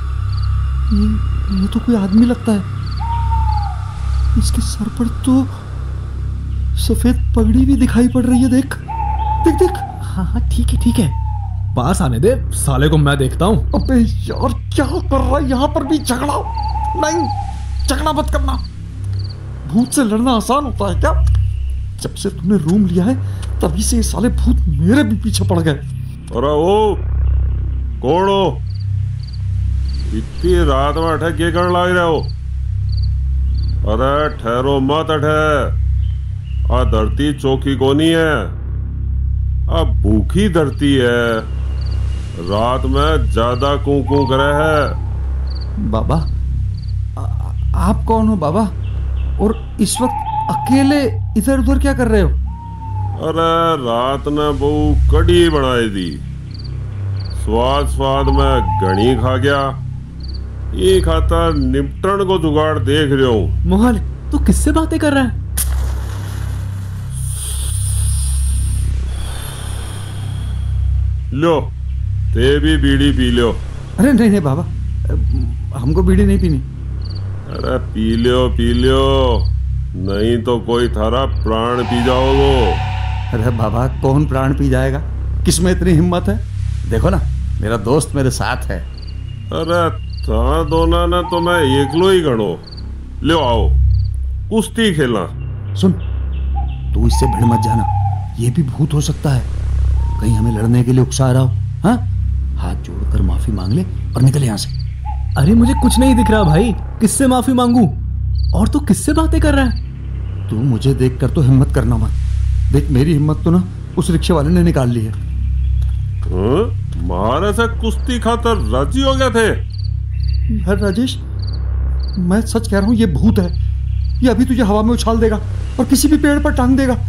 ये तो कोई आदमी लगता है। इसके सर पर तो सफेद पगड़ी भी दिखाई पड़ रही है। देख देख देख। हाँ ठीक है, पास आने दे, साले को मैं देखता हूँ। अबे यार क्या कर रहा है? यहाँ पर भी झगड़ा? नहीं, झगड़ा मत करना। भूत से लड़ना आसान होता है क्या? जब से तूने रूम लिया है तभी से ये साले भूत मेरे भी पीछे पड़ गए। अरे ओ कौन हो? इतनी रात में अठे क्या कर लग रहे हो? अरे ठहरो मत अठे, आ धरती चौकी कोनी है, अब भूखी धरती है, रात में ज्यादा कू करे है। बाबा आप कौन हो बाबा? और इस वक्त अकेले इधर उधर क्या कर रहे हो? अरे रात ने बहु कड़ी बनाई थी, स्वाद में घनी खा गया, ये खाता निपटन को जुगाड़ देख रहे हो। मोहन तू किससे बातें कर रहा है? लो ते भी बीड़ी पी लो। अरे नहीं बाबा, हमको बीड़ी नहीं पीनी। अरे पी लो, नहीं तो कोई थारा प्राण पी जाओगे। अरे बाबा कौन प्राण पी जाएगा? किसमें इतनी हिम्मत है? देखो ना, मेरा दोस्त मेरे साथ है। अरे था दोनों ने तो मैं एकलो ही गणो। ले आओ कुश्ती खेलना। सुन, तू इससे भिड़ मत जाना, ये भी भूत हो सकता है, कहीं हमें लड़ने के लिए उकसा रहा हो। हाँ, हाथ जोड़कर माफी मांग ले और निकल यहाँ से। अरे मुझे कुछ नहीं दिख रहा भाई, किससे माफी मांगू? और तू किससे बातें कर रहा है? तू मुझे देखकर तो हिम्मत करना मत। देख मेरी हिम्मत तो ना उस रिक्शे वाले ने निकाल ली है। मारे से कुश्ती खातर राजी हो गए थे? यार राजेश, मैं सच कह रहा हूँ, ये भूत है। ये अभी तुझे हवा में उछाल देगा और किसी भी पेड़ पर टांग देगा।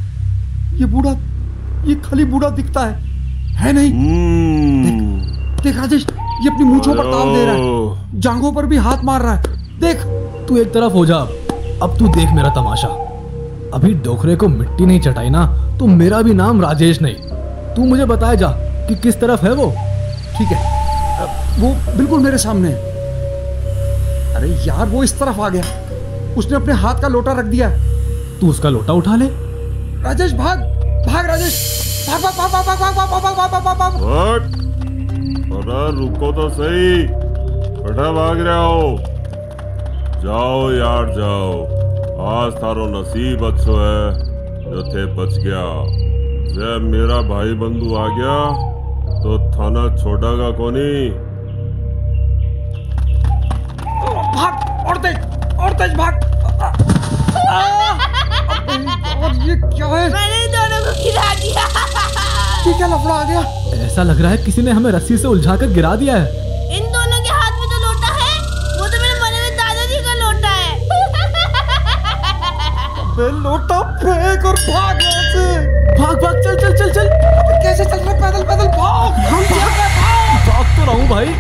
ये खाली बूढ़ा दिखता है नहीं? देख राजेश, ये अपनी मूंछों पर ताव दे रहा है, जांघों पर भी हाथ मार रहा है। देख। तू एक तरफ हो जा, अब तू देख मेरा तमाशा। अभी डोकरे को मिट्टी नहीं चटाई ना तो मेरा भी नाम राजेश नहीं। तू मुझे बताया जा कि किस तरफ है वो। ठीक है, वो बिल्कुल मेरे सामने है। अरे यार, वो इस तरफ आ गया। उसने अपने हाथ का लोटा रख दिया। तू उसका लोटा उठा ले। राजेश भाग भाग, राजेश भाग भाग भाग भाग भाग भाग भाग भाग भाग भाग भाग। अरे रुको तो सही, बेटा भाग रहे हो? जाओ यार जाओ, आज थारो नसीब अच्छो है जो थे बच गया। जब मेरा भाई बंधु आ गया तो थाना छोड़ेगा कोनी। भाग और तेज भाग। और ये क्या है? मैंने दोनों को गिरा दिया। ये क्या लफड़ा आ गया? ऐसा लग रहा है किसी ने हमें रस्सी से उलझाकर गिरा दिया है। इन दोनों के हाथ में तो लोटा है, वो तो मेरे मरे हुए दादाजी का लोटा है। लोटा फेंक और भाग यहाँ से। भाग चल चल चल चल। कैसे चल रहा? पैदल पैदल भाग। भाग तो रहा हूँ भाई।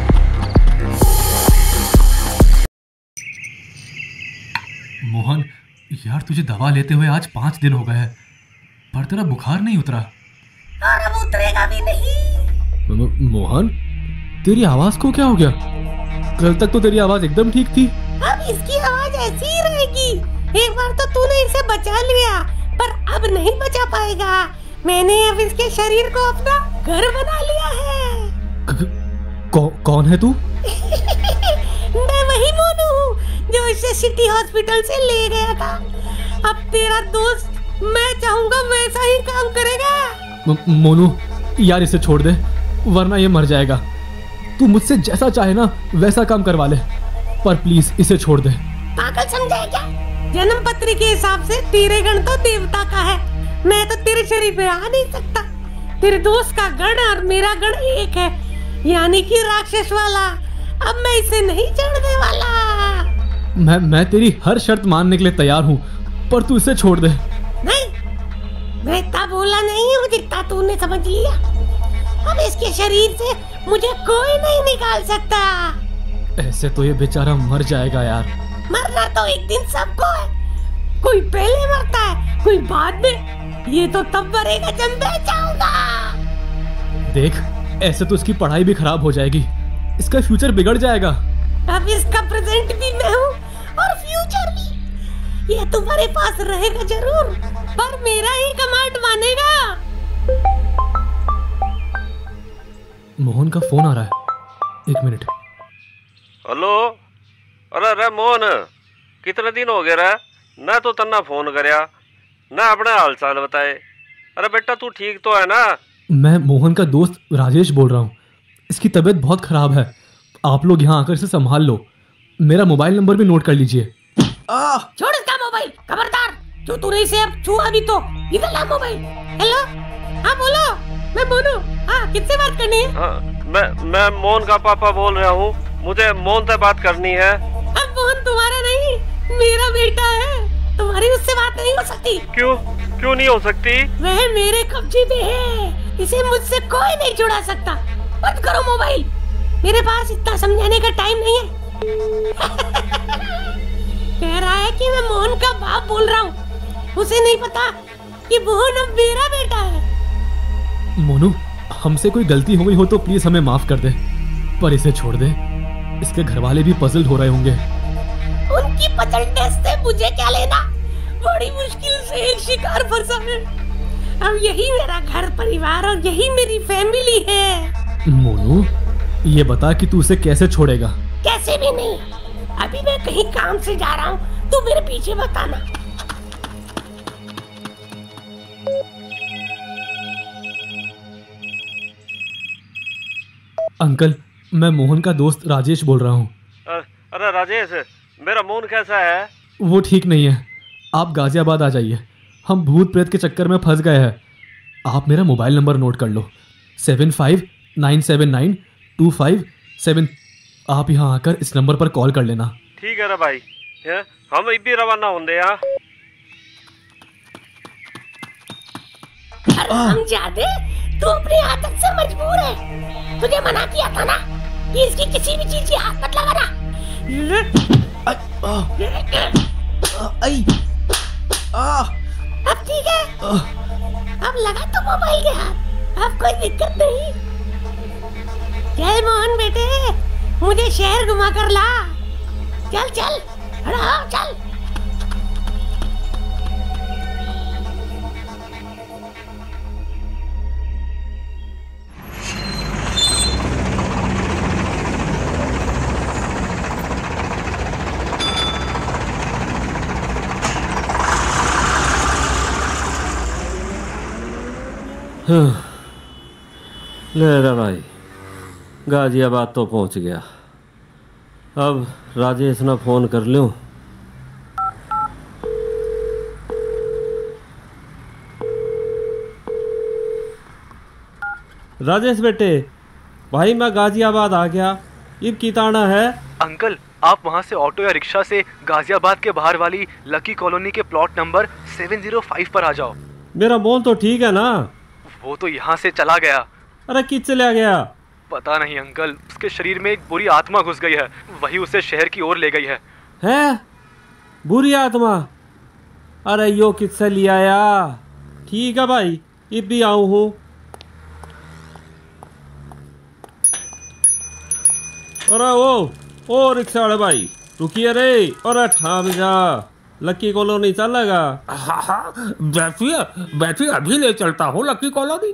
मोहन यार, तुझे दवा लेते हुए आज 5 दिन हो गए हैं, पर तेरा बुखार नहीं उतरा। और अब उतरेगा भी नहीं। मोहन, तेरी आवाज को क्या हो गया? कल तक तो तेरी आवाज एकदम ठीक थी। अब इसकी आवाज ऐसी ही रहेगी। एक बार तो तूने इसे बचा लिया, पर अब नहीं बचा पाएगा। मैंने अब इसके शरीर को अपना घर बना लिया है। कौन है तू? मैं वही मोनू हूँ जो इसे सिटी हॉस्पिटल से ले गया था। अब तेरा दोस्त मैं चाहूंगा वैसा ही काम करेगा। मोनू यार, इसे छोड़ दे वरना ये मर जाएगा। तू मुझसे जैसा चाहे ना वैसा काम करवा ले, पर प्लीज इसे छोड़ दे। पागल समझा क्या? जन्म पत्री के हिसाब से तेरे गण तो देवता का है। मैं तो तेरे शरीर में आ नहीं सकता। तेरे दोस्त का गण और मेरा गण एक है, यानी कि राक्षस वाला। अब मैं इसे नहीं छोड़ने वाला। मैं तेरी हर शर्त मानने के लिए तैयार हूँ, पर तू इसे छोड़ दे। नहीं, मैं इतना बोला नहीं हूँ जितना तूने समझ लिया। अब इसके शरीर से मुझे कोई नहीं निकाल सकता। ऐसे तो ये बेचारा मर जाएगा यार। मरना तो एक दिन सबको है। कोई पहले मरता है, कोई बाद में। ये तो तब मरेगा जब मैं चाहूंगा। देख, ऐसे तो इसकी पढ़ाई भी खराब हो जाएगी, इसका फ्यूचर बिगड़ जाएगा। अब इसका प्रेजेंट भी मैं हूँ और फ्यूचर भी। ये तुम्हारे पास रहेगा जरूर, पर मेरा ही कमांड मानेगा। मोहन का फोन आ रहा है, 1 मिनट। हेलो, अरे मोहन, कितने दिन हो गए रे? ना तो तन्ना फोन करया, ना अपना हाल चाल बताए। अरे बेटा, तू ठीक तो है ना? मैं मोहन का दोस्त राजेश बोल रहा हूँ। इसकी तबीयत बहुत खराब है, आप लोग यहाँ आकर इसे संभाल लो। मेरा मोबाइल नंबर भी नोट कर लीजिए। छोड़ इसका मोबाइल, खबरदार। जो तूने इसे अब छुआ भी तो इधर ला मोबाइल। हेलो, हाँ बोलो, मैं बोलूं? हाँ, किससे बात करनी है? हाँ, मैं मोहन का पापा बोल रहा हूँ, मुझे मोहन से बात करनी है। अब मोहन तुम्हारा नहीं, मेरा बेटा है। तुम्हारी उससे बात नहीं हो सकती। क्यों नहीं हो सकती? वह मेरे कब्जे में है, इसे मुझसे कोई नहीं छुड़ा सकता। बंद करो मोबाइल, मेरे पास इतना समझाने का टाइम नहीं है। कह रहा है कि मैं मोहन का बाप बोल रहा हूँ। उसे नहीं पता कि मोहन अब मेरा बेटा है। मोनू, हमसे कोई गलती हो गई हो तो प्लीज हमें माफ कर दे, पर इसे छोड़ दे। इसके घर वाले भी पजल हो रहे होंगे। उनकी पजलने से मुझे क्या लेना? बड़ी मुश्किल से एक शिकार फंसा है। अब यही मेरा घर परिवार और यही मेरी फैमिली है। मोनू, ये बता कि तू उसे कैसे छोड़ेगा? कैसे भी नहीं। अभी मैं कहीं काम से जा रहा हूँ, तू मेरे पीछे बताना। अंकल, मैं मोहन का दोस्त राजेश बोल रहा हूँ। अरे राजेश, मेरा मोहन कैसा है? वो ठीक नहीं है, आप गाजियाबाद आ जाइए, हम भूत प्रेत के चक्कर में फंस गए हैं। आप मेरा मोबाइल नंबर नोट कर लो, 75979257। आप यहाँ आकर इस नंबर पर कॉल कर लेना। ठीक है रे भाई, हम भी रवाना होंगे यहाँ। हमजादे, तू अपनी आदत से मजबूर है। तुझे मना किया था ना कि इसकी किसी भी चीज की हाथ मत लगाना। अब ठीक है, अब लगा तो मोबाइल के हाथ, अब कोई दिक्कत नहीं। चल मोहन बेटे, मुझे शहर घुमा कर ला। चल चल, चल। ले रे भाई, गाजियाबाद तो पहुंच गया। अब राजेश ना फोन कर लूं। राजेश बेटे, भाई मैं गाजियाबाद आ गया। इब किताना है? अंकल, आप वहाँ से ऑटो या रिक्शा से गाजियाबाद के बाहर वाली लकी कॉलोनी के प्लॉट नंबर 705 पर आ जाओ। मेरा मोल तो ठीक है ना? वो तो यहाँ से चला गया। अरे किस चला गया? पता नहीं अंकल, उसके शरीर में एक बुरी आत्मा घुस गई है, वही उसे शहर की ओर ले गई है। हैं? बुरी आत्मा? अरे यो किससे लिया आया? ठीक है भाई, इब भी आऊँ हूँ। अरे ओ रिक्शा वाले भाई, रुकिए रे। अरे थाम जा, लकी कॉलोनी चलेगा? हाँ, बैठिए, अभी ले चलता हूँ लकी कॉलोनी।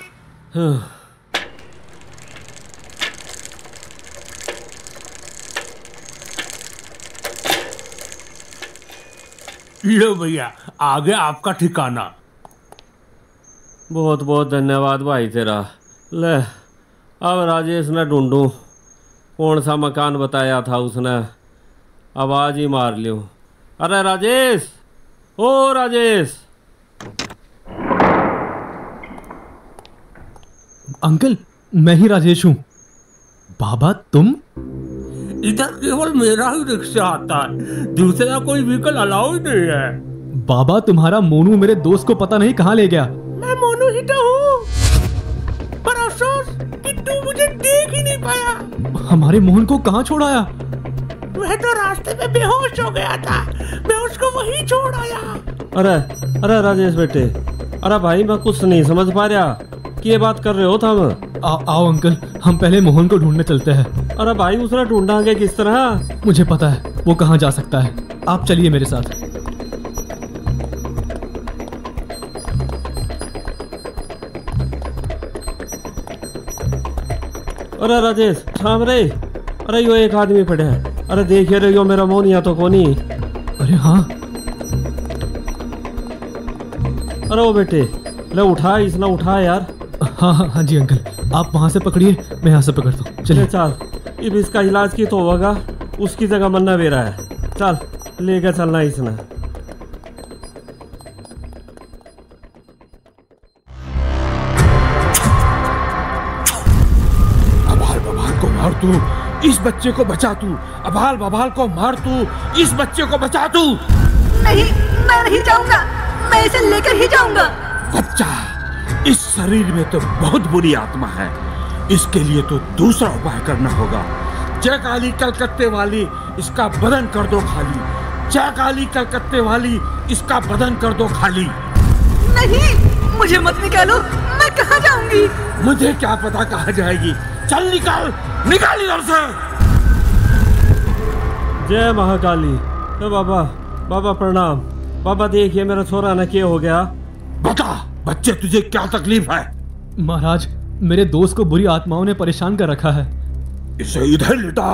लो भैया, आ गया आपका ठिकाना। बहुत बहुत धन्यवाद भाई तेरा। ले, अब राजेश ने ढूंढूं कौन सा मकान बताया था उसने, आवाज ही मार लियो। अरे राजेश, ओ राजेश। अंकल, मैं ही राजेश हूँ। बाबा तुम? इधर केवल मेरा ही रिक्शा आता है, दूसरा कोई व्हीकल अलाउ ही नहीं है। बाबा, तुम्हारा मोनू मेरे दोस्त को पता नहीं कहाँ ले गया। मैं मोनू ही तो हूँ, पर अफसोस कि तू मुझे देख ही नहीं पाया। हमारे मोहन को कहाँ छोड़ आया? वह तो रास्ते में बेहोश हो गया था, मैं उसको वहीं छोड़ आया। अरे राजेश बेटे, अरे भाई मैं कुछ नहीं समझ पा रहा कि ये बात कर रहे हो तुम। आओ अंकल, हम पहले मोहन को ढूंढने चलते हैं। अरे भाई, उसने ढूंढांगे किस तरह? मुझे पता है वो कहाँ जा सकता है, आप चलिए मेरे साथ। अरे राजेश, थाम रे। अरे यो एक आदमी पड़े है। अरे देखिए रे, यो मेरा मोनिया तो कोनी। अरे हाँ। अरे वो बेटे, ले उठा, इसने उठा यार। हाँ जी अंकल, आप वहाँ से पकड़िए, मैं यहाँ से पकड़ता हूँ। चलिए। चल, अब इसका इलाज की तो होगा, उसकी जगह मन्ना बेरा है। चल, लेकर चलना इसने। अबाल बबाल को मार तू, इस बच्चे को बचा तू। अबाल बबाल को मार तू, इस बच्चे को बचा तू। नहीं, मैं नहीं जाऊंगा, मैं इसे लेकर ही जाऊंगा। बच्चा, इस शरीर में तो बहुत बुरी आत्मा है, इसके लिए तो दूसरा उपाय करना होगा। जय काली कलकत्ते वाली, इसका बदन कर दो खाली। जय काली कलकत्ते वाली, इसका बदन कर दो खाली। नहीं, मुझे मत निकालो, मैं कहाँ जाऊंगी? मुझे क्या पता कहाँ जाएगी। चल निकाल, निकाल इधर से। जय महाकाली। तो बाबा प्रणाम। बाबा देखिए, मेरा छोरा न क्या हो गया। बता बच्चे, तुझे क्या तकलीफ है? महाराज, मेरे दोस्त को बुरी आत्माओं ने परेशान कर रखा है। इसे इधर लिटा।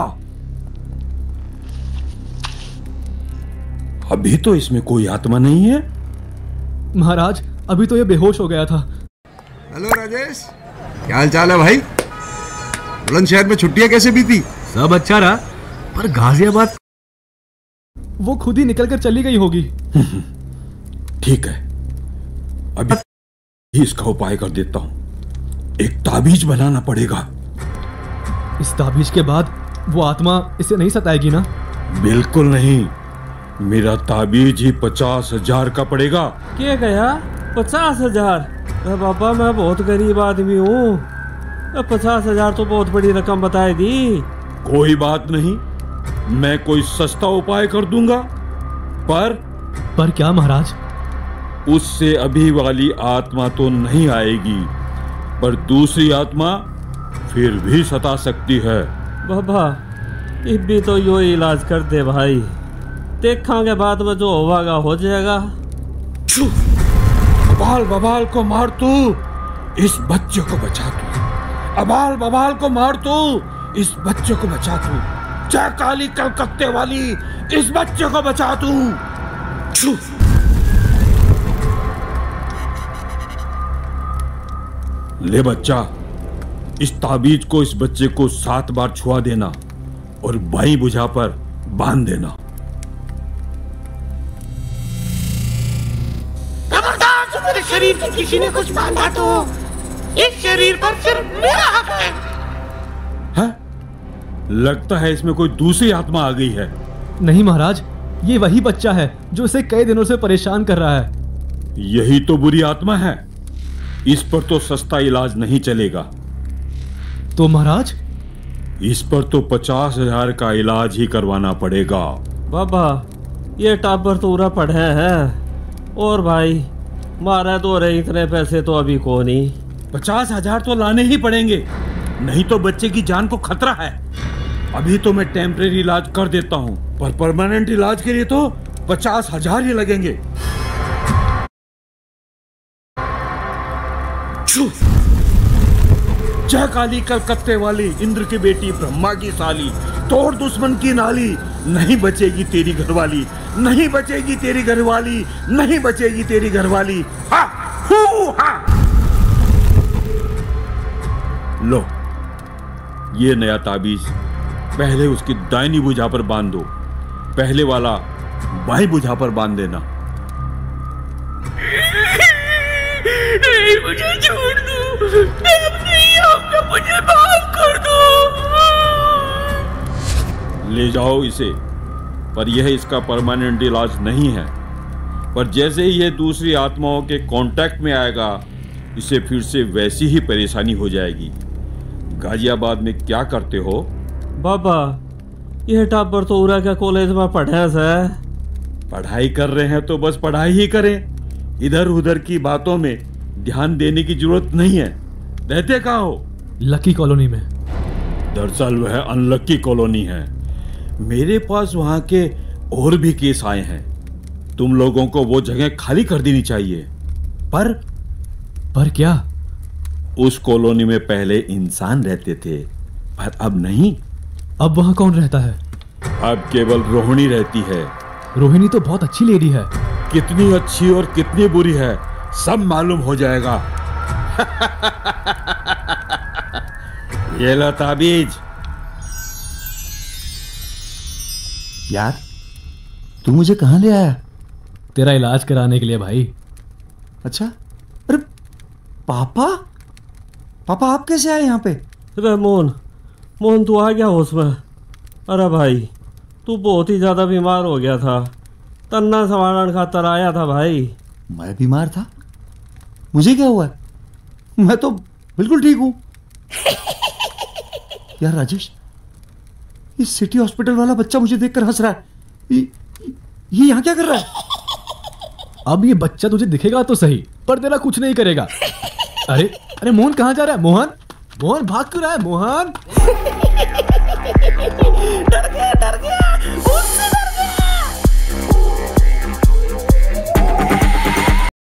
अभी तो इसमें कोई आत्मा नहीं है। महाराज, अभी तो ये बेहोश हो गया था। हेलो राजेश, क्या हाल चाल है भाई? बुलंदशहर में छुट्टियां कैसे बीती? सब अच्छा रहा, पर गाजियाबाद वो खुद ही निकल कर चली गई होगी। ठीक है, अभी ही इसका उपाय कर देता हूं। एक ताबीज बनाना पड़ेगा। इस ताबीज के बाद वो आत्मा इसे नहीं सताएगी ना? बिल्कुल नहीं। मेरा ताबीज ही 50,000 का पड़ेगा। क्या गया? 50,000? बाबा मैं बहुत गरीब आदमी हूँ, 50,000 तो बहुत बड़ी रकम बताई दी। कोई बात नहीं, मैं कोई सस्ता उपाय कर दूंगा। पर क्या महाराज? उससे अभी वाली आत्मा तो नहीं आएगी, पर दूसरी आत्मा फिर भी सता सकती है। बाबा इब्बी तो यो इलाज कर दे भाई, देखांगे बाद में जो होगा हो जाएगा। अबाल बबाल को मार तू, इस बच्चे को बचा तू। अबाल बबाल को मार तू, इस बच्चे को बचा तू। जय काली कलकत्ते वाली, इस बच्चे को बचा तू। ले बच्चा, इस ताबीज को इस बच्चे को 7 बार छुआ देना और बाई भुजा पर बांध देना। खबरदार, मेरे शरीर पे किसी ने कुछ बांधा तो इस शरीर पर सिर्फ मेरा हक है। लगता है इसमें कोई दूसरी आत्मा आ गई है। नहीं महाराज, ये वही बच्चा है जो इसे कई दिनों से परेशान कर रहा है। यही तो बुरी आत्मा है, इस पर तो सस्ता इलाज नहीं चलेगा। तो महाराज? इस पर तो 50,000 का इलाज ही करवाना पड़ेगा। बाबा ये टाबर तो उरा पढ़े हैं, और भाई मारा तो रहे इतने पैसे तो अभी को नहीं। 50,000 तो लाने ही पड़ेंगे, नहीं तो बच्चे की जान को खतरा है। अभी तो मैं टेम्परेरी इलाज कर देता हूँ, पर परमानेंट इलाज के लिए तो 50,000 ही लगेंगे। जय काली कलकत्ते वाली, इंद्र की बेटी ब्रह्मा की साली, तोड़ दुश्मन की नाली, नहीं बचेगी तेरी घरवाली, नहीं बचेगी तेरी घरवाली, नहीं बचेगी तेरी घरवाली। हा हू हा। लो ये नया ताबीज पहले उसकी दाहिनी भुजा पर बांध दो, पहले वाला बाई भुजा पर बांध देना। नहीं, मुझे छोड़ दो, नहीं होगा, मुझे माफ कर दो। ले जाओ इसे, पर यह इसका परमानेंट इलाज नहीं है। पर जैसे ही यह दूसरी आत्माओं के कांटेक्ट में आएगा, इसे फिर से वैसी ही परेशानी हो जाएगी। गाजियाबाद में क्या करते हो? बाबा यह टाबर तो उरा का कॉलेज में पढ़े से। पढ़ाई कर रहे हैं तो बस पढ़ाई ही करें, इधर उधर की बातों में ध्यान देने की जरूरत नहीं है। रहते कहाँ हो? लकी कॉलोनी में। दरअसल वह अनलकी कॉलोनी है। मेरे पास वहां के और भी केस आए हैं। तुम लोगों को वो जगह खाली कर देनी चाहिए। पर क्या? उस कॉलोनी में पहले इंसान रहते थे, पर अब नहीं। अब वहां कौन रहता है? अब केवल रोहिणी रहती है। रोहिणी तो बहुत अच्छी लेडी है। कितनी अच्छी और कितनी बुरी है सब मालूम हो जाएगा। ये लो ताबीज। यार तू मुझे कहाँ ले आया? तेरा इलाज कराने के लिए भाई। अच्छा, अरे पापा आप कैसे आए यहाँ पे? अरे मोहन तू आ गया होश में? अरे भाई तू बहुत ही ज्यादा बीमार हो गया था, तन्ना संभालने खातर आया था भाई। मैं बीमार था? मुझे क्या हुआ? मैं तो बिल्कुल ठीक हूं। यार राजेश, इस सिटी हॉस्पिटल वाला बच्चा मुझे देखकर हंस रहा है। ये यहाँ क्या कर रहा है? अब ये बच्चा तुझे दिखेगा तो सही, पर तेरा कुछ नहीं करेगा। अरे मोहन कहाँ जा रहा है? मोहन भाग क्यों रहा है मोहन?